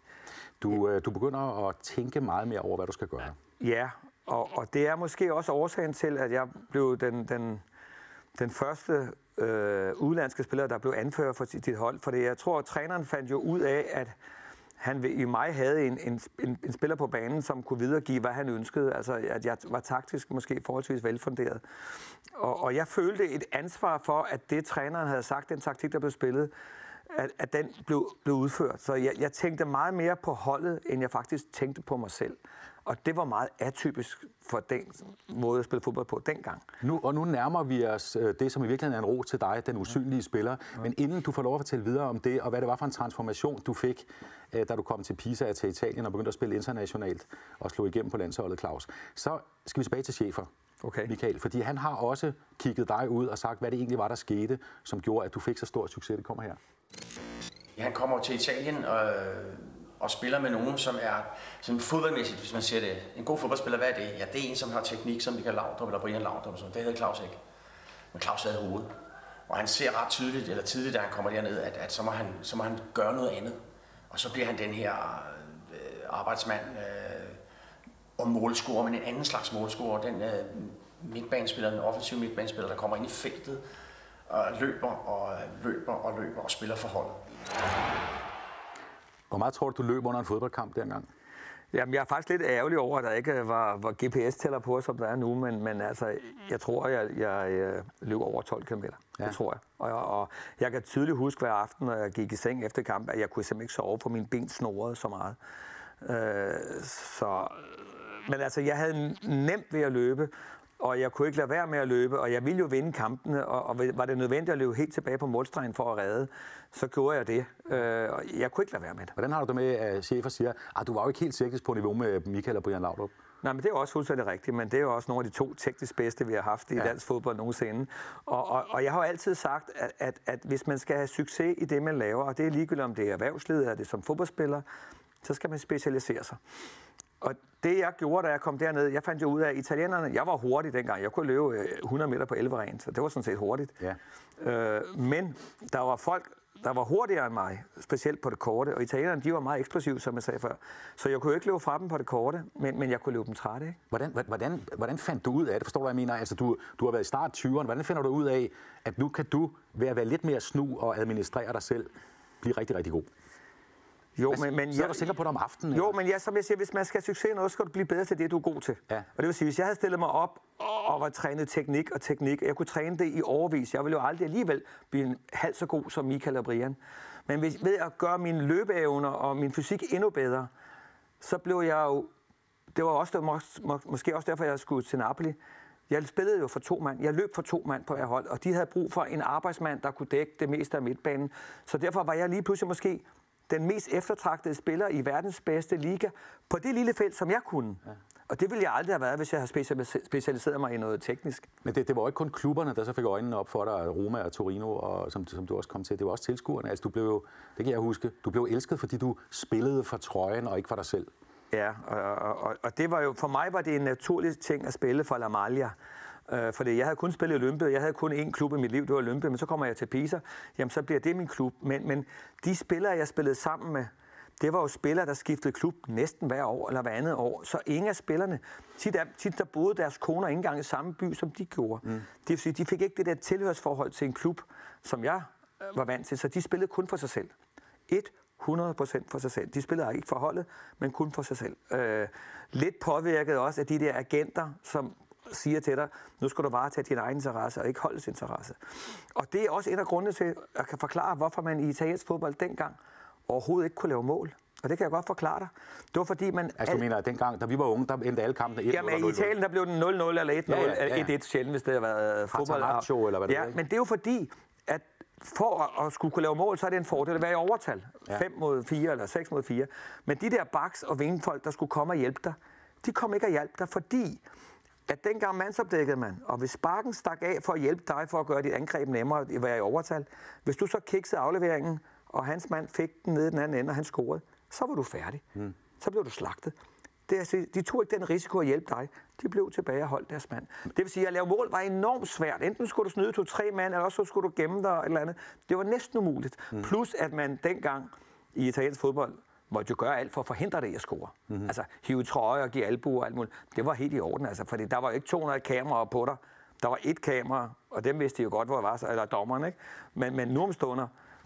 Du, øh, du begynder at tænke meget mere over, hvad du skal gøre. Ja, og, og det er måske også årsagen til, at jeg blev den, den, den første øh, udlandske spiller, der blev anfører for dit hold. For jeg tror, at træneren fandt jo ud af, at han i mig havde en, en, en spiller på banen, som kunne videregive, hvad han ønskede. Altså, at jeg var taktisk måske forholdsvis velfunderet. Og, og jeg følte et ansvar for, at det træneren havde sagt, den taktik, der blev spillet, at, at den blev, blev udført. Så jeg, jeg tænkte meget mere på holdet, end jeg faktisk tænkte på mig selv. Og det var meget atypisk for den måde at spille fodbold på dengang. Nu, og nu nærmer vi os det, som i virkeligheden er en ro til dig, den usynlige spiller. Ja. Men inden du får lov at fortælle videre om det, og hvad det var for en transformation, du fik, da du kom til Pisa og til Italien og begyndte at spille internationalt og slå igennem på landsholdet, Claus, så skal vi tilbage til chefer. Okay. Michael, fordi han har også kigget dig ud og sagt, hvad det egentlig var, der skete, som gjorde, at du fik så stor succes. Det kommer her. Ja, han kommer til Italien og, og spiller med nogen, som er sådan fodboldmæssigt, hvis man siger det. En god fodboldspiller, hvad er det? Ja, det er en, som har teknik, som Michael Laudrup eller Brian Laudrup. Det havde Claus ikke. Men Claus havde hovedet. Og han ser ret tydeligt, eller tidligt, da han kommer derned, at, at så, må han, så må han gøre noget andet. Og så bliver han den her øh, arbejdsmand øh, og målscorer, men en anden slags målscorer. Den øh, midtbanespiller, den offensive midtbanespiller, der kommer ind i feltet og løber og løber og løber og spiller for holdet. Hvor meget tror du, du løb under en fodboldkamp dengang? Jamen, jeg er faktisk lidt ærgerlig over, at der ikke var, var G P S-tæller på, som der er nu, men, men altså, jeg tror, jeg, jeg, jeg løb over tolv kilometer. Ja. Det tror jeg. Og, og jeg kan tydeligt huske hver aften, når jeg gik i seng efter kamp, at jeg kunne simpelthen ikke sove, for mine ben snorede så meget. Øh, så, men altså, jeg havde nemt ved at løbe, og jeg kunne ikke lade være med at løbe, og jeg ville jo vinde kampene, og, og var det nødvendigt at løbe helt tilbage på målstregen for at redde, så gjorde jeg det. Øh, og jeg kunne ikke lade være med det. Hvordan har du det med, at chefer siger, at du var jo ikke helt sikkert på niveau med Michael og Brian Laudrup? Nej, men det er jo også fuldstændig rigtigt, men det er jo også nogle af de to teknisk bedste, vi har haft i ja. dansk fodbold nogensinde. Og, og, og jeg har jo altid sagt, at, at, at hvis man skal have succes i det, man laver, og det er ligegyldigt, om det er erhvervslivet eller det er som fodboldspiller, så skal man specialisere sig. Og det, jeg gjorde, da jeg kom derned, jeg fandt jo ud af, at italienerne, jeg var hurtig dengang. Jeg kunne løbe hundrede meter på elleve rent, så det var sådan set hurtigt. Ja. Øh, men der var folk, der var hurtigere end mig, specielt på det korte, og italienerne, de var meget eksplosive, som jeg sagde før. Så jeg kunne jo ikke løbe fra dem på det korte, men, men jeg kunne løbe dem trætte, ikke? Hvordan, hvordan, hvordan fandt du ud af det? Forstår du, hvad jeg mener? Altså, du, du har været i start tyverne. Hvordan finder du ud af, at nu kan du ved at være lidt mere snu og administrere dig selv, blive rigtig, rigtig god? Jo, men, men jeg, er du sikker på det om aftenen? Jo, eller? Men ja, som jeg siger, hvis man skal have succes i noget, skal du blive bedre til det, du er god til. Ja. Og det vil sige, hvis jeg havde stillet mig op og var trænet teknik og teknik, jeg kunne træne det i overvis. Jeg ville jo aldrig alligevel blive halvt så god som Michael og Brian. Men hvis, ved at gøre mine løbeevner og min fysik endnu bedre, så blev jeg jo... Det var også, mås, må, måske også derfor, jeg skulle til Napoli. Jeg spillede jo for to mand. Jeg løb for to mand på hver hold, og de havde brug for en arbejdsmand, der kunne dække det meste af midtbanen. Så derfor var jeg lige pludselig måske den mest eftertragtede spiller i verdens bedste liga på det lille felt, som jeg kunne. Ja. Og det ville jeg aldrig have været, hvis jeg havde specialiseret mig i noget teknisk. Men det, det var ikke kun klubberne, der så fik øjnene op for dig, Roma og Torino, og som, som du også kom til. Det var også tilskuerne. Altså, du blev jo, det kan jeg huske, du blev elsket, fordi du spillede for trøjen og ikke for dig selv. Ja, og, og, og det var jo, for mig var det en naturlig ting at spille for La Maglia. Uh, fordi jeg havde kun spillet i Olympia, jeg havde kun én klub i mit liv, det var Olympia, men så kommer jeg til Pisa, jamen så bliver det min klub. Men, men de spillere, jeg spillede sammen med, det var jo spillere, der skiftede klub næsten hver år eller hver andet år. Så ingen af spillerne, tit, der, tit der boede deres koner ikke engang i samme by, som de gjorde. Mm. Det vil sige, de fik ikke det der tilhørsforhold til en klub, som jeg var vant til, så de spillede kun for sig selv. hundrede procent for sig selv. De spillede ikke for holdet, men kun for sig selv. Uh, lidt påvirket også af de der agenter, som siger til dig, nu skal du bare tage din egen interesse og ikke holdets interesse. Og det er også en af grundene til, at jeg kan forklare, hvorfor man i italiensk fodbold dengang overhovedet ikke kunne lave mål. Og det kan jeg godt forklare dig. Det var fordi man... Altså du mener, at dengang, da vi var unge, der endte alle kampene et nul? Jamen i Italien, der blev den nul nul eller et nul, ja, ja, ja. et et sjældent, hvis det har været fodbold. Eller hvad det ja, men det er jo fordi, at for at skulle kunne lave mål, så er det en fordel at være i overtal. Ja. fem mod fire eller seks mod fire. Men de der backs og vingefolk, der skulle komme og hjælpe dig, de kom ikke at hjælpe dig, fordi at dengang mandsopdækkede man, og hvis sparken stak af for at hjælpe dig for at gøre dit angreb nemmere at være i overtal, hvis du så kiksede afleveringen, og hans mand fik den nede i den anden ende, og han scorede, så var du færdig. Mm. Så blev du slagtet. Det er, altså, de tog ikke den risiko at hjælpe dig. De blev tilbage og holdt deres mand. Det vil sige, at lave mål var enormt svært. Enten skulle du snyde to-tre mand, eller også skulle du gemme dig eller andet. Det var næsten umuligt. Mm. Plus at man dengang i italiensk fodbold måtte jo gøre alt for at forhindre det i at score. Mm-hmm. Altså hive trøje og give albuer og alt muligt. Det var helt i orden, altså, fordi der var ikke to hundrede kameraer på dig. Der var et kamera, og dem vidste de jo godt, hvor det var, eller dommeren, ikke? Men, men nu om stunder,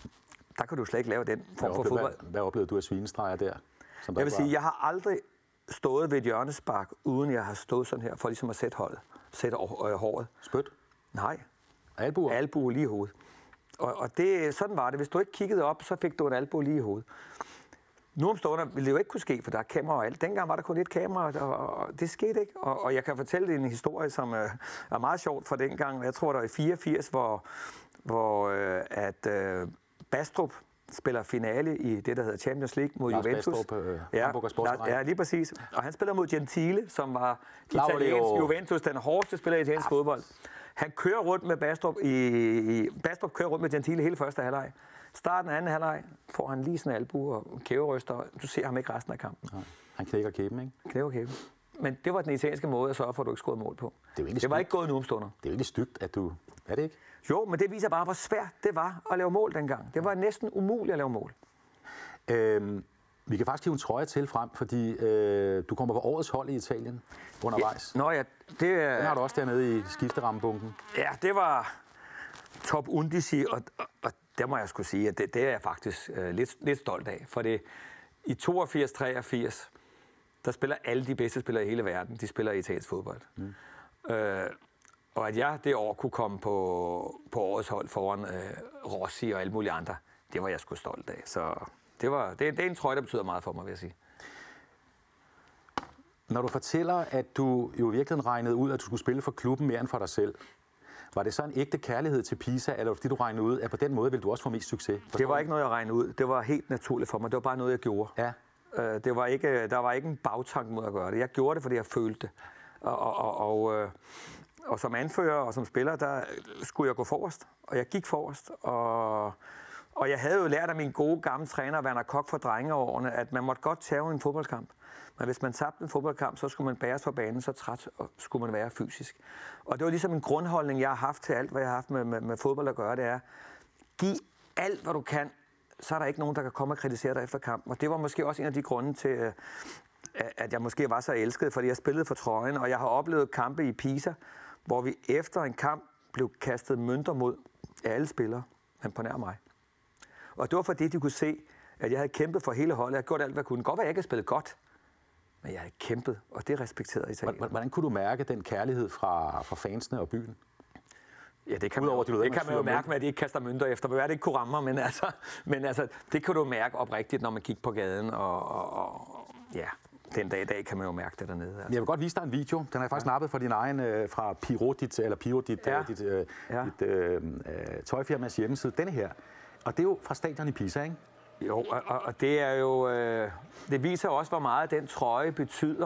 der kan du slet ikke lave den form for fodbold. Hvad, hvad oplevede du af svinestreger der? Som der jeg vil var? sige, jeg har aldrig stået ved et hjørnespark, uden jeg har stået sådan her, for ligesom at sætte holdet. Sætte øh, håret. Spyt? Nej. Albuer? Albuer lige i hovedet. Og, og det, sådan var det. Hvis du ikke kiggede op, så fik du en albue lige i hovedet. Nu om stunder ville det jo ikke kunne ske, for der er kamera og alt. Dengang var der kun et kamera, og det skete ikke. Og, og jeg kan fortælle dig en historie, som øh, er meget sjovt fra dengang. Jeg tror, der var i fireogfirs, hvor, hvor øh, at øh, Bastrup spiller finale i det, der hedder Champions League mod Lars Juventus. Bastrup, øh, ja, Lars, ja, lige præcis. Og han spiller mod Gentile, som var italiensk Juventus, den hårdeste spiller i italiensk ja. fodbold. Han kører rundt med Bastrup i, i Bastrup kører rundt med Gentile hele første halvleg. Starten af anden halvleg får han lige sådan en albue og kæveryster. Du ser ham ikke resten af kampen. Nej. Han knækker kæben, ikke? Knækker kæben. Men det var den italienske måde at sørge for, at du ikke scorede mål på. Det, det var ikke gået nu om stunder. Det er jo ikke stygt, at du... Er det ikke? Jo, men det viser bare, hvor svært det var at lave mål dengang. Det var næsten umuligt at lave mål. Øhm, vi kan faktisk hive en trøje til frem, fordi øh, du kommer på årets hold i Italien undervejs. Ja, nå ja, det er... Den har du også dernede i skifterammebunken. Ja, det var top undisi, og, og, og der må jeg skulle sige, at det, det er jeg faktisk øh, lidt, lidt stolt af. For det i toogfirs treogfirs, der spiller alle de bedste spillere i hele verden, de spiller italiensk fodbold. Mm. Øh, og at jeg det år kunne komme på, på årets hold foran øh, Rossi og alle mulige andre, det var jeg sgu stolt af. Så det, var, det, det er en trøje, der betyder meget for mig, vil jeg sige. Når du fortæller, at du jo i virkeligheden regnede ud, at du skulle spille for klubben mere end for dig selv, var det så en ægte kærlighed til Pisa, eller fordi du regnede ud, at på den måde ville du også få mest succes? Forstår det var ikke noget, jeg regnede ud. Det var helt naturligt for mig. Det var bare noget, jeg gjorde. Ja. Øh, det var ikke, der var ikke en bagtanke mod at gøre det. Jeg gjorde det, fordi jeg følte det. Og, og, og, og, øh, og som anfører og som spiller, der skulle jeg gå forrest. Og jeg gik forrest. Og, og jeg havde jo lært af min gode gamle træner, Werner Koch for drengeårene, at man måtte godt tage en fodboldkamp. Men hvis man tabte en fodboldkamp, så skulle man bæres på banen, så træt skulle man være fysisk. Og det var ligesom en grundholdning, jeg har haft til alt, hvad jeg har haft med, med, med fodbold at gøre, det er, giv alt, hvad du kan, så er der ikke nogen, der kan komme og kritisere dig efter kampen. Og det var måske også en af de grunde til, at jeg måske var så elsket, fordi jeg spillede for trøjen, og jeg har oplevet kampe i Pisa, hvor vi efter en kamp blev kastet mønter mod alle spillere, men på nær mig. Og det var fordi, de kunne se, at jeg havde kæmpet for hele holdet. Jeg havde gjort alt, hvad jeg kunne. Godt være, jeg ikke havde spillet godt, men jeg havde kæmpet, og det respekterede Italien. Hvordan kunne du mærke den kærlighed fra, fra fansene og byen? Ja, det kan man, Udover, det, det kan man jo mærke med, at de ikke kaster mønter efter. Hvad er det ikke kunne ramme mig, men altså, men altså, det kan du mærke oprigtigt, når man kigger på gaden, og, og, og ja, den dag i dag kan man jo mærke det dernede. Altså. Jeg vil godt vise dig en video. Den har jeg faktisk ja. nappet fra din egen, øh, fra Piro, dit, eller Piro, dit, ja. dit, øh, ja. dit øh, tøjfirmas hjemmeside. Denne her. Og det er jo fra stadion i Pisa, ikke? Jo, og, og det er jo, øh, det viser også, hvor meget den trøje betyder,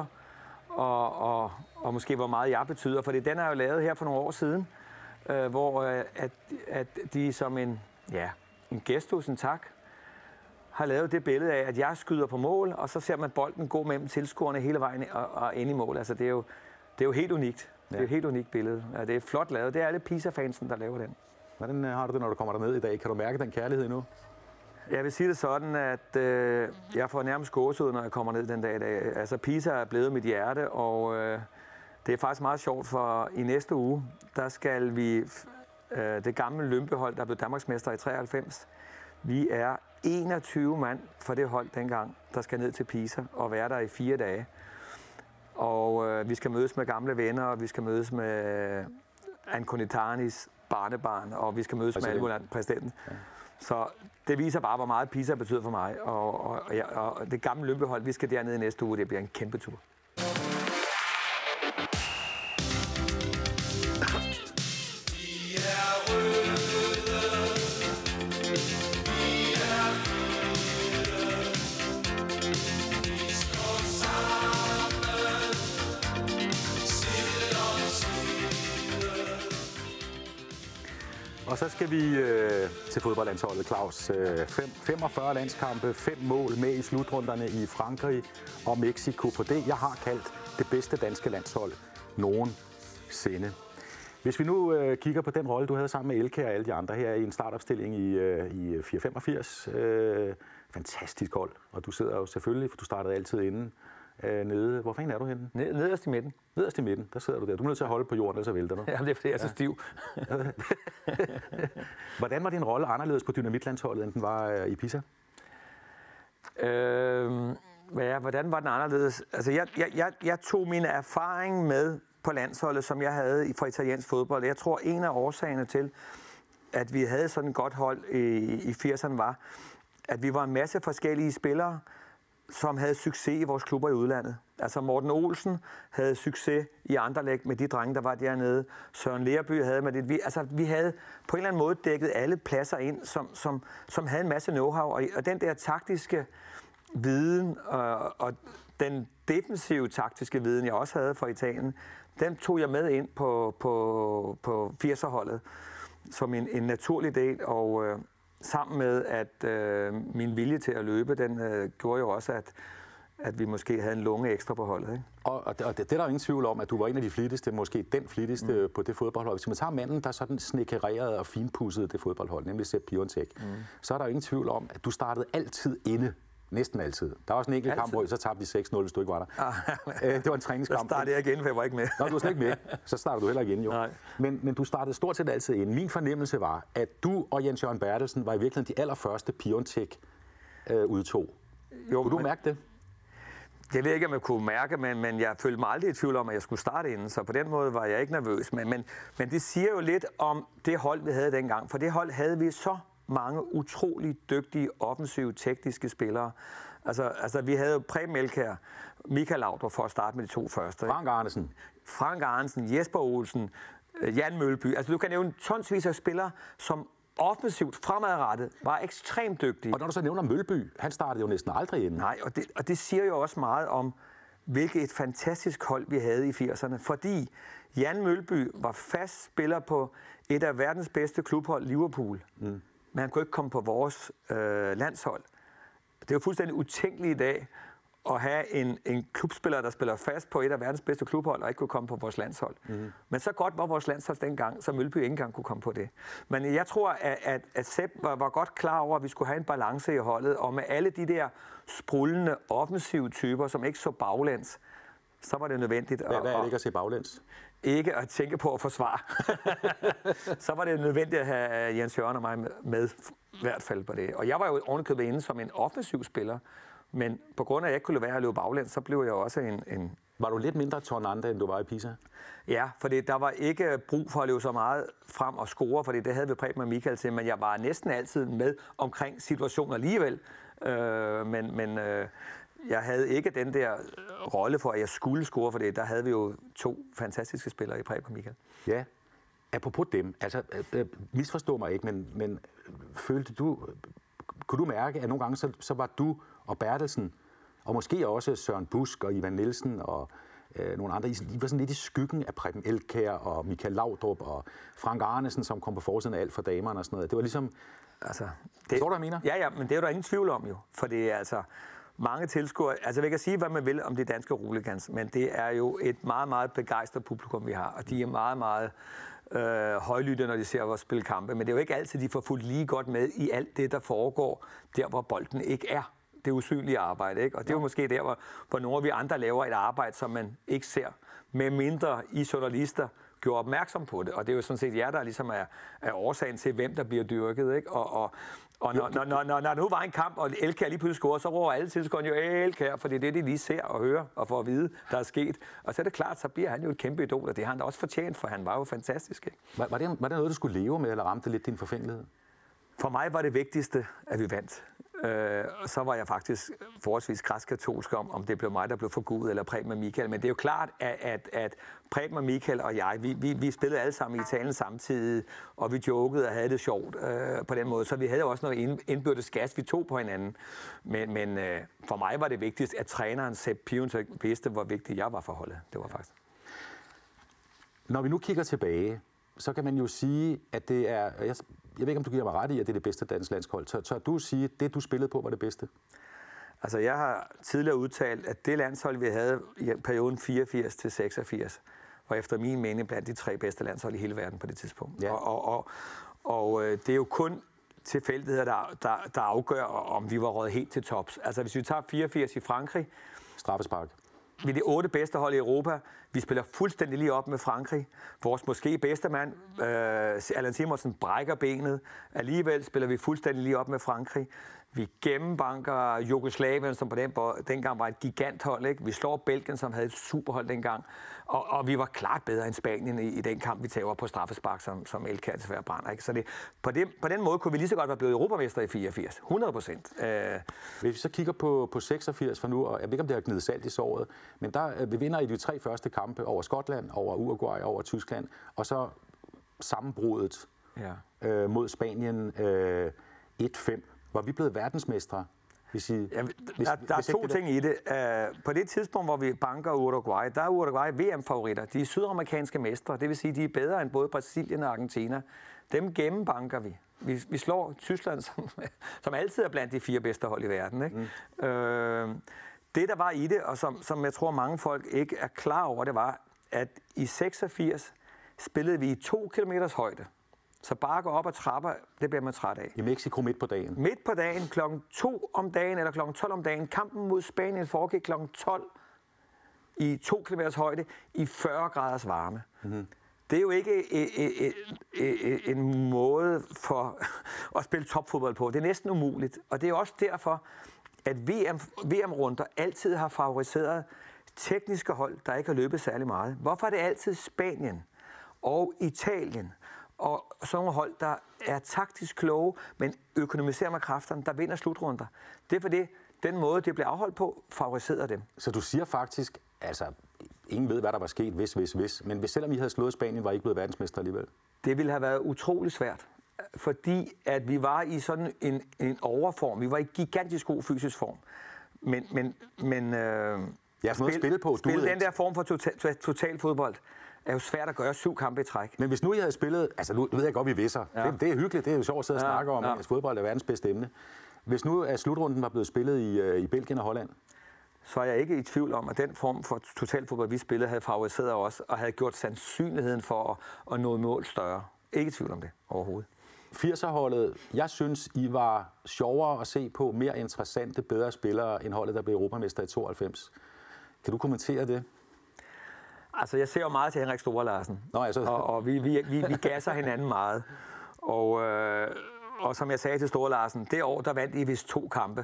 og, og, og måske hvor meget jeg betyder, for den er jo lavet her for nogle år siden, øh, hvor øh, at, at de som en, ja, en gestus, en tak, har lavet det billede af, at jeg skyder på mål, og så ser man bolden gå mellem tilskuerne hele vejen og, og ind i mål. Altså det er jo, det er jo helt unikt. Ja. Det er et helt unikt billede. Ja, det er flot lavet. Det er alle Pisa-fansen, der laver den. Hvordan har du det, når du kommer derned i dag? Kan du mærke den kærlighed nu? Jeg vil sige det sådan, at øh, jeg får nærmest gåsehud, når jeg kommer ned den dag i dag. Altså, Pisa er blevet mit hjerte, og øh, det er faktisk meget sjovt, for i næste uge, der skal vi, øh, det gamle Lømpehold, der blev Danmarksmester i treoghalvfems, vi er enogtyve mand for det hold dengang, der skal ned til Pisa og være der i fire dage. Og øh, vi skal mødes med gamle venner, og vi skal mødes med Anconitanis barnebarn, og vi skal mødes Præsident. med Alvoland, præsidenten. Ja. Så det viser bare, hvor meget Pisa betyder for mig. Og, og, og, og det gamle Lømpehold, vi skal dernede i næste uge, det bliver en kæmpe tur. Og så skal vi øh, til fodboldlandsholdet, Claus. Øh, fem, femogfyrre landskampe, fem mål med i slutrunderne i Frankrig og Mexico på det, jeg har kaldt det bedste danske landshold nogensinde. Hvis vi nu øh, kigger på den rolle, du havde sammen med Elke og alle de andre her i en startopstilling i, øh, i fire femogfirs. Øh, fantastisk hold, og du sidder jo selvfølgelig, for du startede altid inde øh, nede. Hvor fanden er du henne? Ned, nederst i midten. Nederst i midten, der sidder du der. Du er nødt til at holde på jorden, ellers så vælter du. Ja, det er fordi, jeg er så stiv. Hvordan var din rolle anderledes på dynamitlandsholdet, end den var øh, i Pisa? Øh, ja, hvordan var den anderledes? Altså, jeg, jeg, jeg, jeg tog min erfaring med på landsholdet, som jeg havde fra italiensk fodbold. Jeg tror, en af årsagerne til, at vi havde sådan et godt hold i, i firserne, var, at vi var en masse forskellige spillere, som havde succes i vores klubber i udlandet. Altså Morten Olsen havde succes i Anderlecht med de drenge, der var dernede. Søren Lerby havde med det. Vi, altså, vi havde på en eller anden måde dækket alle pladser ind, som, som, som havde en masse know-how. Og, og den der taktiske viden og, og den defensive taktiske viden, jeg også havde fra Italien, den tog jeg med ind på, på, på firserholdet som en, en naturlig del. Og øh, sammen med, at øh, min vilje til at løbe, den øh, gjorde jo også, at, at vi måske havde en lunge ekstra på holdet. Ikke? Og, og, det, og det, det er der jo ingen tvivl om, at du var en af de flittigste, måske den flittigste mm. på det fodboldhold. Hvis man tager manden, der sådan snekererede og finpudsede det fodboldhold, nemlig Sepp Piontek, mm. så er der jo ingen tvivl om, at du startede altid inde. Næsten altid. Der var også en enkelt altid. kamp, hvor så tabte de seks nul, hvis du ikke var der. Ah, det var en træningskamp. Så startede jeg igen, for jeg var ikke med. Nå, du var slet ikke med. Så startede du heller igen, jo. Men, men du startede stort set altid ind. Min fornemmelse var, at du og Jens Jørgen Bertelsen var i virkeligheden de allerførste Piontek øh, udtog. Jo, kunne du men, mærke det? Jeg ved ikke, om jeg kunne mærke, men, men jeg følte mig aldrig i tvivl om, at jeg skulle starte inden, så på den måde var jeg ikke nervøs. Men, men, men det siger jo lidt om det hold, vi havde dengang, for det hold havde vi så mange utrolig dygtige, offensive, tekniske spillere. Altså, altså vi havde Preben Elkjær, Michael Laudrup for at starte med de to første. Frank Arnesen. Frank Arnesen, Jesper Olsen, Jan Mølby. Altså du kan nævne tonsvis af spillere, som offensivt fremadrettet var ekstremt dygtige. Og når du så nævner Mølby, han startede jo næsten aldrig inden. Nej, og det, og det siger jo også meget om, hvilket et fantastisk hold vi havde i firserne. Fordi Jan Mølby var fast spiller på et af verdens bedste klubhold, Liverpool. Mm. Men han kunne ikke komme på vores øh, landshold. Det er jo fuldstændig utænkeligt i dag at have en, en klubspiller, der spiller fast på et af verdens bedste klubhold, og ikke kunne komme på vores landshold. Mm. Men så godt var vores landshold dengang, så Mølby ikke engang kunne komme på det. Men jeg tror, at, at, at Sepp var, var godt klar over, at vi skulle have en balance i holdet, og med alle de der sprullende offensive typer, som ikke så baglæns, så var det nødvendigt. Hvad, hvad er det ikke at se baglæns? Ikke at tænke på at forsvare. Så var det nødvendigt at have Jens Jørgen og mig med, i hvert fald på det. Og jeg var jo ovenikøbet inde som en offensiv spiller, men på grund af, at jeg ikke kunne lade være at løbe baglæns, så blev jeg også en, en... Var du lidt mindre tornante, end du var i Pisa? Ja, for der var ikke brug for at løbe så meget frem og score, for det havde vi Preben og Michael til, men jeg var næsten altid med omkring situationer alligevel. Øh, men men øh, jeg havde ikke den der rolle for, at jeg skulle score, for det. Der havde vi jo to fantastiske spillere i Preben og Michael. Ja, apropos dem, altså øh, misforstå mig ikke, men, men følte du, kunne du mærke, at nogle gange så, så var du og Bertelsen, og måske også Søren Busk og Ivan Nielsen og øh, nogle andre, I var sådan lidt i skyggen af Preben Elkjær og Michael Laudrup og Frank Arnesen, som kom på forsiden af Alt for damerne og sådan noget. Det var ligesom... Altså, det, forstår du, hvad jeg mener? Ja, ja, men det er der ingen tvivl om jo, for det er altså mange tilskuere. Altså, vi kan sige, hvad man vil om de danske Rooligans, men det er jo et meget, meget begejstret publikum, vi har, og de er meget, meget øh, højlytte, når de ser vores spille kampe, men det er jo ikke altid, de får fuldt lige godt med i alt det, der foregår, der hvor bolden ikke er. Det usynlige arbejde, ikke? Og det er jo måske der, hvor, hvor nogle af vi andre laver et arbejde, som man ikke ser, med mindre I journalister gjorde opmærksom på det. Og det er jo sådan set jer, der ligesom er, er årsagen til, hvem der bliver dyrket, ikke? Og, og, og når, når, når, når, når nu var en kamp, og Elkjær lige pludselig scorer, så råber alle tilskuerne jo Elkjær, for det er det, de lige ser og hører og får at vide, der er sket. Og så er det klart, så bliver han jo et kæmpe idol, og det har han da også fortjent, for han var jo fantastisk, ikke? Var, var, det, var det noget, du skulle leve med, eller ramte lidt din forfængelighed? For mig var det vigtigste, at vi vandt. Øh, og så var jeg faktisk forholdsvis græskatolsk om, om det blev mig, der blev forgudet, eller Preben og Michael. Men det er jo klart, at, at, at Preben og Michael og jeg, vi, vi, vi spillede alle sammen i Italien samtidig, og vi jokede og havde det sjovt øh, på den måde. Så vi havde også noget indbyrdes gas, vi tog på hinanden. Men, men øh, for mig var det vigtigst, at træneren Sepp Piontek vidste, hvor vigtig jeg var for holdet. Det var faktisk. Når vi nu kigger tilbage, så kan man jo sige, at det er... Jeg, Jeg ved ikke, om du giver mig ret i, at det er det bedste danske landshold. Tør, tør du sige, at det, du spillede på, var det bedste? Altså, jeg har tidligere udtalt, at det landshold, vi havde i perioden fireogfirs til seksogfirs, var efter min mening blandt de tre bedste landshold i hele verden på det tidspunkt. Ja. Og, og, og, og det er jo kun tilfældigheder, der, der, der afgør, om vi var røget helt til tops. Altså, hvis vi tager fireogfirs i Frankrig... Straffespark. Vi er det otte bedste hold i Europa. Vi spiller fuldstændig lige op med Frankrig. Vores måske bedste mand, øh, Allan Simonsen, brækker benet. Alligevel spiller vi fuldstændig lige op med Frankrig. Vi gennembanker Jugoslavien, som på den, dengang var et giganthold. Ikke? Vi slår Belgien, som havde et superhold dengang. Og, og vi var klart bedre end Spanien i, i den kamp, vi tager på straffespark, som, som Elkjær desværre brænder. Ikke? Så det, på, det, på den måde kunne vi lige så godt være blevet europamester i fireogfirs. hundrede procent. Øh. Hvis vi så kigger på, på seksogfirs for nu, og jeg ved ikke, om det har gniddet salt i såret, men der, vi vinder i de tre første kampe over Skotland, over Uruguay, over Tyskland, og så sammenbruddet ja. øh, mod Spanien øh, et fem. Var vi blevet verdensmestre? Hvis I, ja, hvis, der der hvis er to det ting i det. Uh, på det tidspunkt, hvor vi banker Uruguay, der er Uruguay V M-favoritter. De er sydamerikanske mestre, det vil sige, de er bedre end både Brasilien og Argentina. Dem gennembanker vi. Vi, vi slår Tyskland, som, som altid er blandt de fire bedste hold i verden. Ikke? Mm. Uh, det, der var i det, og som, som jeg tror mange folk ikke er klar over, det var, at i seksogfirs spillede vi i to kilometers højde. Så bare gå op ad trapper, det bliver man træt af. I Mexico midt på dagen? Midt på dagen, klokken to om dagen, eller klokken tolv om dagen. Kampen mod Spanien foregik klokken tolv i to kilometers højde i fyrre graders varme. Mm-hmm. Det er jo ikke en måde for at spille topfodbold på. Det er næsten umuligt. Og det er også derfor, at V M, V M-runder altid har favoriseret tekniske hold, der ikke har løbet særlig meget. Hvorfor er det altid Spanien og Italien og sådan nogle hold, der er taktisk kloge, men økonomiserer med kræfterne, der vinder slutrunder? Det er fordi, den måde, det bliver afholdt på, favoriserer dem. Så du siger faktisk, altså, ingen ved, hvad der var sket, hvis, hvis, hvis, men hvis selvom I havde slået Spanien, var I ikke blevet verdensmester alligevel? Det ville have været utrolig svært, fordi at vi var i sådan en, en overform. Vi var i gigantisk god fysisk form. Men, men, men øh, ja, spil, spille på. Spille den der form for total, total fodbold er jo svært at gøre syv kampe i træk. Men hvis nu I havde spillet, altså nu ved jeg godt, vi visser. Ja. Det, det er hyggeligt, det er jo sjovt at sidde og ja, snakke om, ja. at fodbold er verdens bedste emne. Hvis nu at slutrunden var blevet spillet i, i Belgien og Holland, så er jeg ikke i tvivl om, at den form for totalfodbold, vi spillede, havde favoriseret os, og havde gjort sandsynligheden for at, at nå mål større. Ikke i tvivl om det overhovedet. firser-holdet, jeg synes, I var sjovere at se på, mere interessante, bedre spillere end holdet, der blev europamester i tooghalvfems. Kan du kommentere det? Altså, jeg ser jo meget til Henrik Store Larsen, Nå, altså. og, og vi, vi, vi, vi gasser hinanden meget. Og, øh, og som jeg sagde til Store Larsen, det år, der vandt I vist to kampe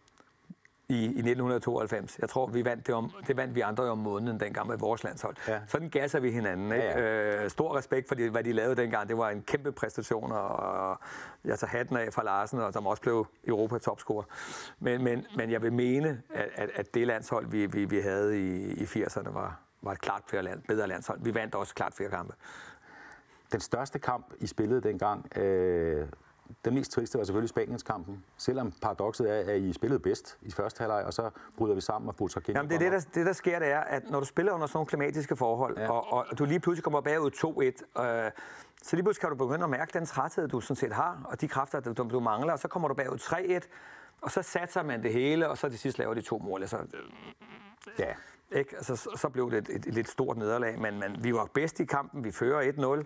i, i nitten tooghalvfems. Jeg tror, vi vandt det, om, det vandt vi andre om måneden dengang med vores landshold. Ja. Sådan gasser vi hinanden. Ikke? Ja, ja. Øh, stor respekt for det, hvad de lavede dengang. Det var en kæmpe præstation, og jeg tager hatten af fra Larsen, og som også blev Europa-topscorer. Men, men, men jeg vil mene, at, at det landshold, vi, vi, vi havde i, i firserne, var, var et klart land, bedre landshold. Vi vandt også klart flere kampe. Den største kamp, I spillede dengang, øh, den mest triste var selvfølgelig Spaniens kampen. Selvom paradokset er, at I spillede bedst i første halvleg, og så bryder vi sammen og bruger Jamen det, er det, der, det, der sker, det er, at når du spiller under sådan nogle klimatiske forhold, ja. og, og du lige pludselig kommer bagud to et, øh, så lige pludselig kan du begynde at mærke den træthed, du sådan set har, og de kræfter, du, du mangler, og så kommer du bagud tre et, og så satser man det hele, og så til sidst laver de to mål. Altså, øh, ja. Ikke? Altså, så, så blev det et, et, et lidt stort nederlag, men, men vi var bedst i kampen, vi fører et nul.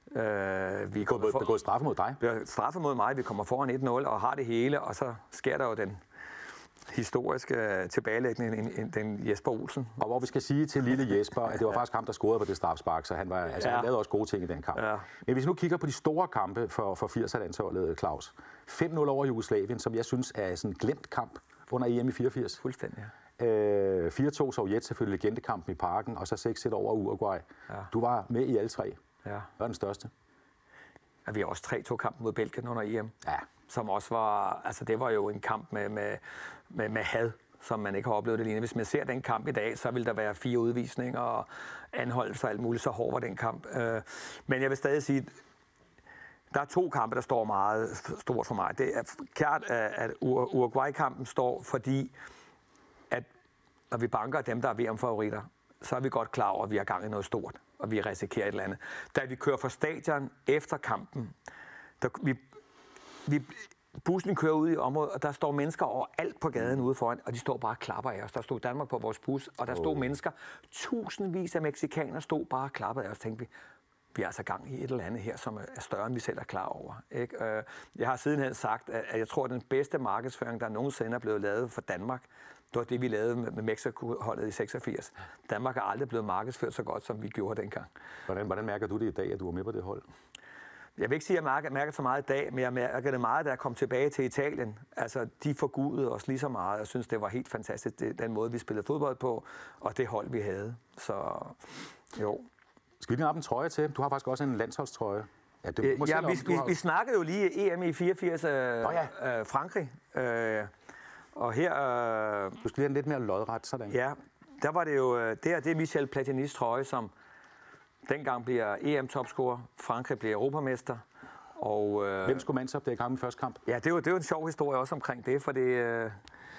Øh, vi kommer for, begået straffe mod dig. Vi har straffe mod mig, vi kommer foran et nul og har det hele, og så sker der jo den historiske tilbagelægning, den Jesper Olsen. Og hvor vi skal sige til lille Jesper, at det var faktisk ham, der scorede på det strafspark, så han, var, altså, ja. han lavede også gode ting i den kamp. Ja. Men hvis vi nu kigger på de store kampe for, for firser-landsholdet, Claus. fem nul over Jugoslavien, som jeg synes er sådan en glemt kamp under E M i fireogfirs. Fuldstændig, ja. Øh, fire to Sovjet, selvfølgelig legendekampen i Parken, og så seks et over Uruguay. Ja. Du var med i alle tre. Ja. Hvad er den største? Ja, vi har også tre to kampe mod Belgien under E M. Ja. Som også var, altså det var jo en kamp med, med, med, med had, som man ikke har oplevet det lignende. Hvis man ser den kamp i dag, så vil der være fire udvisninger og anholdelser og alt muligt, så hård var den kamp. Men jeg vil stadig sige, der er to kampe, der står meget stort for mig. Det er klart, at Uruguay-kampen står, fordi at når vi banker dem, der er V M-favoritter, så er vi godt klar over, at vi har gang i noget stort, og vi risikerer et eller andet. Da vi kører fra stadion efter kampen, der, vi, vi, bussen kører ud i området, og der står mennesker overalt på gaden ude foran, og de står bare og klapper af os. Der stod Danmark på vores bus, og der stod oh. mennesker, tusindvis af mexikanere stod bare og klappede af os, tænkte vi, vi er altså gang i et eller andet her, som er større, end vi selv er klar over. Ikke? Jeg har sidenhen sagt, at jeg tror, at den bedste markedsføring, der nogensinde er blevet lavet for Danmark, det var det, vi lavede med Mexico-holdet i seksogfirs. Danmark er aldrig blevet markedsført så godt, som vi gjorde dengang. Hvordan, hvordan mærker du det i dag, at du er med på det hold? Jeg vil ikke sige, at jeg mærker, mærker så meget i dag, men jeg mærker det meget, da jeg kom tilbage til Italien. Altså, de forgudede os lige så meget. Jeg synes, det var helt fantastisk, det, den måde, vi spillede fodbold på, og det hold, vi havde. Så jo. Skal vi lige have en trøje til? Du har faktisk også en landsholdstrøje. Ja, det, øh, ja vi, vi, har... vi snakkede jo lige E M i fireogfirs øh, oh, ja. øh, Frankrig. Øh, og her... Øh, du skal lige have en lidt mere lodret, sådan. Ja, der var det jo... Det her, det er Michel Platinis trøje, som dengang bliver E M-topscorer. Frankrig bliver europamester. Og, øh, Hvem skulle mandsopdække ham i første kamp? Ja, det er jo, det er jo en sjov historie også omkring det, for det... Øh,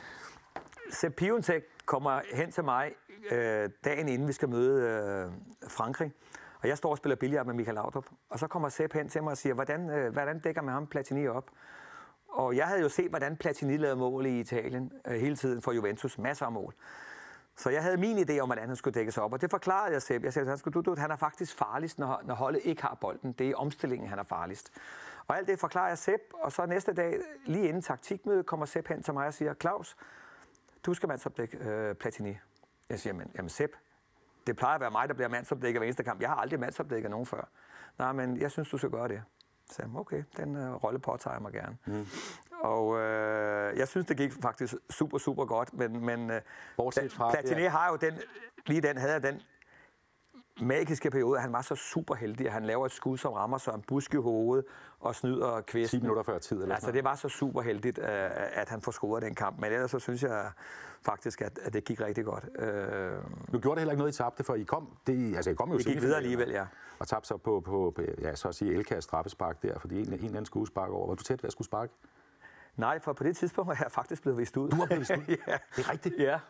Sepp Piontek kommer hen til mig øh, dagen inden vi skal møde øh, Frankrig. Og jeg står og spiller billard med Michael Laudrup. Og så kommer Sepp hen til mig og siger, hvordan, øh, hvordan dækker man ham Platini op? Og jeg havde jo set, hvordan Platini lavede mål i Italien øh, hele tiden for Juventus. Masser af mål. Så jeg havde min idé om, hvordan han skulle dækkes op. Og det forklarede jeg Sepp. Jeg sagde, han, du, du, han er faktisk farligst, når, når holdet ikke har bolden. Det er i omstillingen, han er farligst. Og alt det forklarer jeg Sepp. Og så næste dag, lige inden taktikmødet, kommer Sepp hen til mig og siger, Claus, du skal mandsopdække øh, Platini. Jeg siger, men jamen Sepp, det plejer at være mig, der bliver mandsopdækket hver eneste kamp. Jeg har aldrig mandsopdækket nogen før. Nej, men jeg synes, du skal gøre det. Så jeg, okay, den øh, rolle påtager jeg mig gerne. Mm. Og øh, jeg synes, det gik faktisk super, super godt. Men, men Bortset fra, Platiné ja. har jo den, lige den havde den magiske periode. Han var så super heldig, at han laver et skud, som rammer Søren Busk i hovedet og snyder kvisten. ti minutter før tid. Eller altså, det var så super heldigt, at han får scoret den kamp. Men ellers så synes jeg faktisk, at, at det gik rigtig godt. Nu gjorde det heller ikke noget, I tabte, for I kom, det, altså, I kom jo det gik videre alligevel, ja. Og tabte så på, på, på ja, så at sige, Elkas straffespark der, fordi en, en eller anden skulle sparke over. Var du tæt ved at skulle sparke? Nej, for på det tidspunkt var jeg faktisk blevet vist ud. Du var blevet vist ud? Ja. Det er rigtigt? Ja.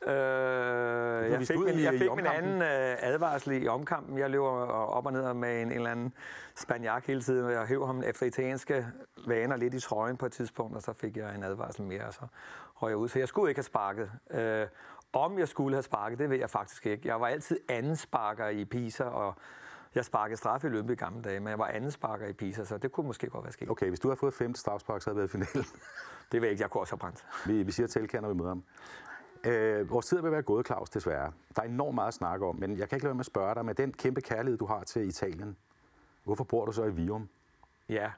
Øh, jeg fik, min, jeg fik min anden øh, advarsel i omkampen. Jeg løber op og ned med en, en eller anden spanjak hele tiden, og jeg hæver ham efter italienske vaner lidt i trøjen på et tidspunkt, og så fik jeg en advarsel mere, og så røg jeg ud. Så jeg skulle ikke have sparket. Øh, om jeg skulle have sparket, det ved jeg faktisk ikke. Jeg var altid anden sparker i Pisa, og jeg sparkede straffe i Lyngby i gamle dage, men jeg var anden sparker i Pisa, så det kunne måske godt være sket. Okay, hvis du havde fået femte strafspark, så havde det været i finalen. Det ved jeg ikke, jeg kunne også have brændt. Vi, vi siger til Elkær, når vi møder ham. Øh, vores tid vil være gået, Claus, desværre. Der er enormt meget at snakke om, men jeg kan ikke lade være med at spørge dig, med den kæmpe kærlighed, du har til Italien, hvorfor bor du så i Virum? Ja,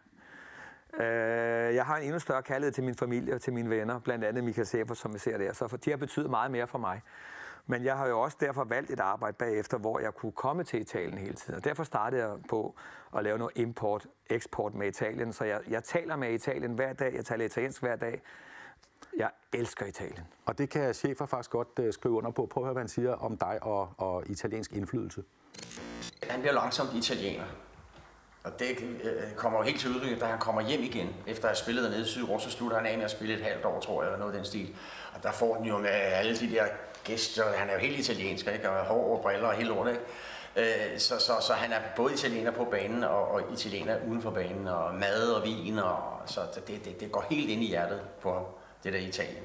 øh, jeg har en endnu større kærlighed til min familie og til mine venner, blandt andet Michael Schäfer, som vi ser der, så for de har betydet meget mere for mig. Men jeg har jo også derfor valgt et arbejde bagefter, hvor jeg kunne komme til Italien hele tiden. Og derfor startede jeg på at lave noget import-eksport med Italien. Så jeg, jeg taler med Italien hver dag, jeg taler italiensk hver dag. Jeg elsker Italien. Og det kan Schäfer faktisk godt uh, skrive under på. Prøv at høre, hvad han siger om dig og, og italiensk indflydelse. Han bliver langsomt italiener. Og det øh, kommer jo helt til udtryk, da han kommer hjem igen, efter at have spillet dernede i Sydeuropa, så slutter han af med at spille et halvt år, tror jeg, eller noget af den stil. Og der får den jo med alle de der gæster, han er jo helt italiensk, ikke? Og hår og briller og helt lort, ikke? Øh, så, så, så han er både italiener på banen og, og italiener uden for banen, og mad og vin, og så det, det, det går helt ind i hjertet på ham, det der Italien.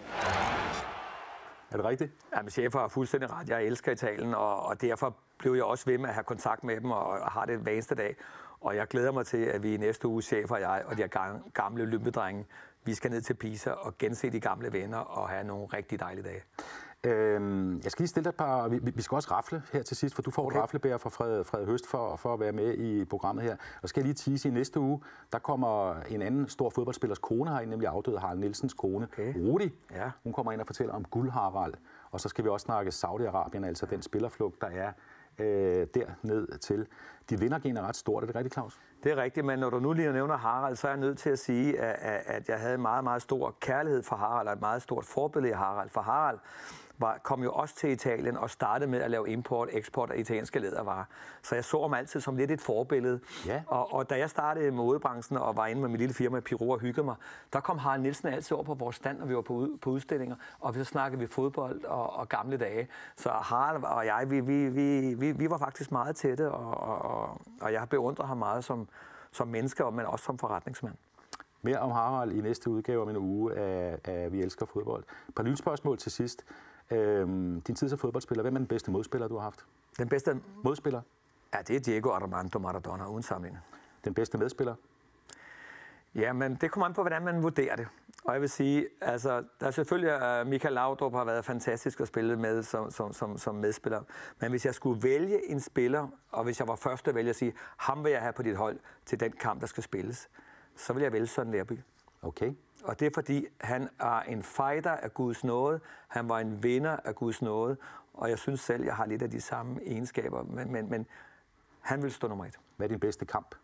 Er det rigtigt? Jamen, Schäfer har fuldstændig ret. Jeg elsker Italien, og, og derfor blev jeg også ved med at have kontakt med dem, og, og har det hver eneste dag. Og jeg glæder mig til, at vi i næste uge, Schäfer og jeg, og de her gamle lympedrenge, vi skal ned til Pisa og gense de gamle venner og have nogle rigtig dejlige dage. Øhm, jeg skal lige stille dig et par... Vi, vi skal også rafle her til sidst, for du får okay. et raflebær fra Fred, Fred Høst for, for at være med i programmet her. Og skal jeg lige tease i næste uge, der kommer en anden stor fodboldspillers kone herind, nemlig afdøde Harald Nielsens kone, okay. Rudi. Ja. Hun kommer ind og fortæller om Guld-Harald. Og så skal vi også snakke Saudi-Arabien, altså den spillerflugt, der er øh, derned til. De vinder gen er ret stort, er det rigtigt, Claus? Det er rigtigt, men når du nu lige nævner Harald, så er jeg nødt til at sige, at, at jeg havde meget, meget stor kærlighed for Harald, og et meget stort forbillede af Harald. For Harald var, kom jo også til Italien og startede med at lave import og eksport af italienske lædervarer. Så jeg så ham altid som lidt et forbillede. Ja. Og, og da jeg startede i modebranchen og var inde med min lille firma Piro og hyggede mig, der kom Harald Nielsen altid over på vores stand, når vi var på, ud, på udstillinger, og så snakkede vi fodbold og, og gamle dage. Så Harald og jeg, vi, vi, vi, vi, vi var faktisk meget tætte, og, og, og jeg har beundret ham meget som, som menneske, men også som forretningsmand. Mere om Harald i næste udgave om en uge af, af Vi elsker fodbold. Et par lynspørgsmål til sidst. Øhm, din tid som fodboldspiller, hvem er den bedste modspiller, du har haft? Den bedste modspiller? Ja, det er Diego Armando Maradona, uden sammenligning. Den bedste medspiller? Ja, men det kommer an på, hvordan man vurderer det. Og jeg vil sige, altså, der er selvfølgelig, uh, Michael Laudrup har været fantastisk at spille med som, som, som, som medspiller. Men hvis jeg skulle vælge en spiller, og hvis jeg var første at vælge at sige, ham vil jeg have på dit hold til den kamp, der skal spilles, så vil jeg vælge Søren Lerby. Okay. Og det er fordi, han er en fighter af Guds nåde. Han var en vinder af Guds nåde. Og jeg synes selv, jeg har lidt af de samme egenskaber. Men, men, men han vil stå nummer et. Hvad er din bedste kamp?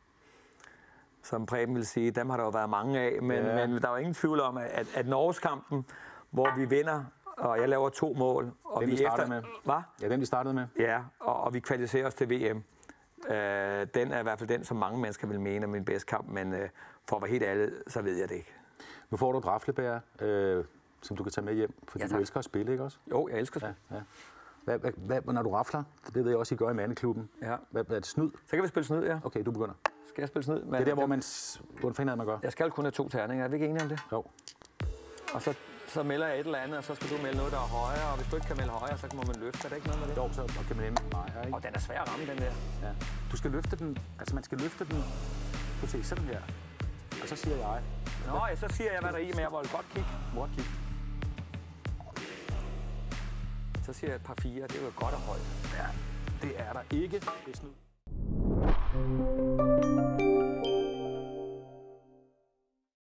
Som Preben vil sige, dem har der jo været mange af. Men, ja. men der er jo ingen tvivl om, at, at Norges-kampen, hvor vi vinder, og jeg laver to mål. Og den, vi, vi startede efter... med. Hvad? Ja, den vi startede med. Ja, og, og vi kvalificerer os til V M. Uh, den er i hvert fald den, som mange mennesker vil mene er min bedste kamp. Men uh, for at være helt ærlig, så ved jeg det ikke. Nu får du et raflebær, øh, som du kan tage med hjem, fordi ja, du elsker at spille, ikke også? Jo, jeg elsker at spille. Ja, ja. Hvad, hvad, hvad, når du rafler, det ved jeg også, I gør i mandeklubben. Ja. Hvad, hvad er det, snyd? Så kan vi spille snyd, ja. Okay, du begynder. Skal jeg spille snyd? Det er der, hvor man... Hvordan fanden er man gør? Jeg skal kun have to terninger. Er vi ikke enige om det? Jo. Og så, så melder jeg et eller andet, og så skal du melde noget, der er højere. Og hvis du ikke kan melde højere, så må man løfte. Er det ikke noget med det? Jo, så kan man ende højere, ikke? Og den er svær at ramme, den der. Ja. Du skal løfte den... Altså, man skal løfte den... Du kan se sådan her. Og så siger jeg... Nå, ja, så siger jeg, hvad der er i, men jeg vil godt kigge. Godt kigge. Så siger jeg et par fire. Det er jo godt og højt. Ja, det er der ikke. Det er snyd.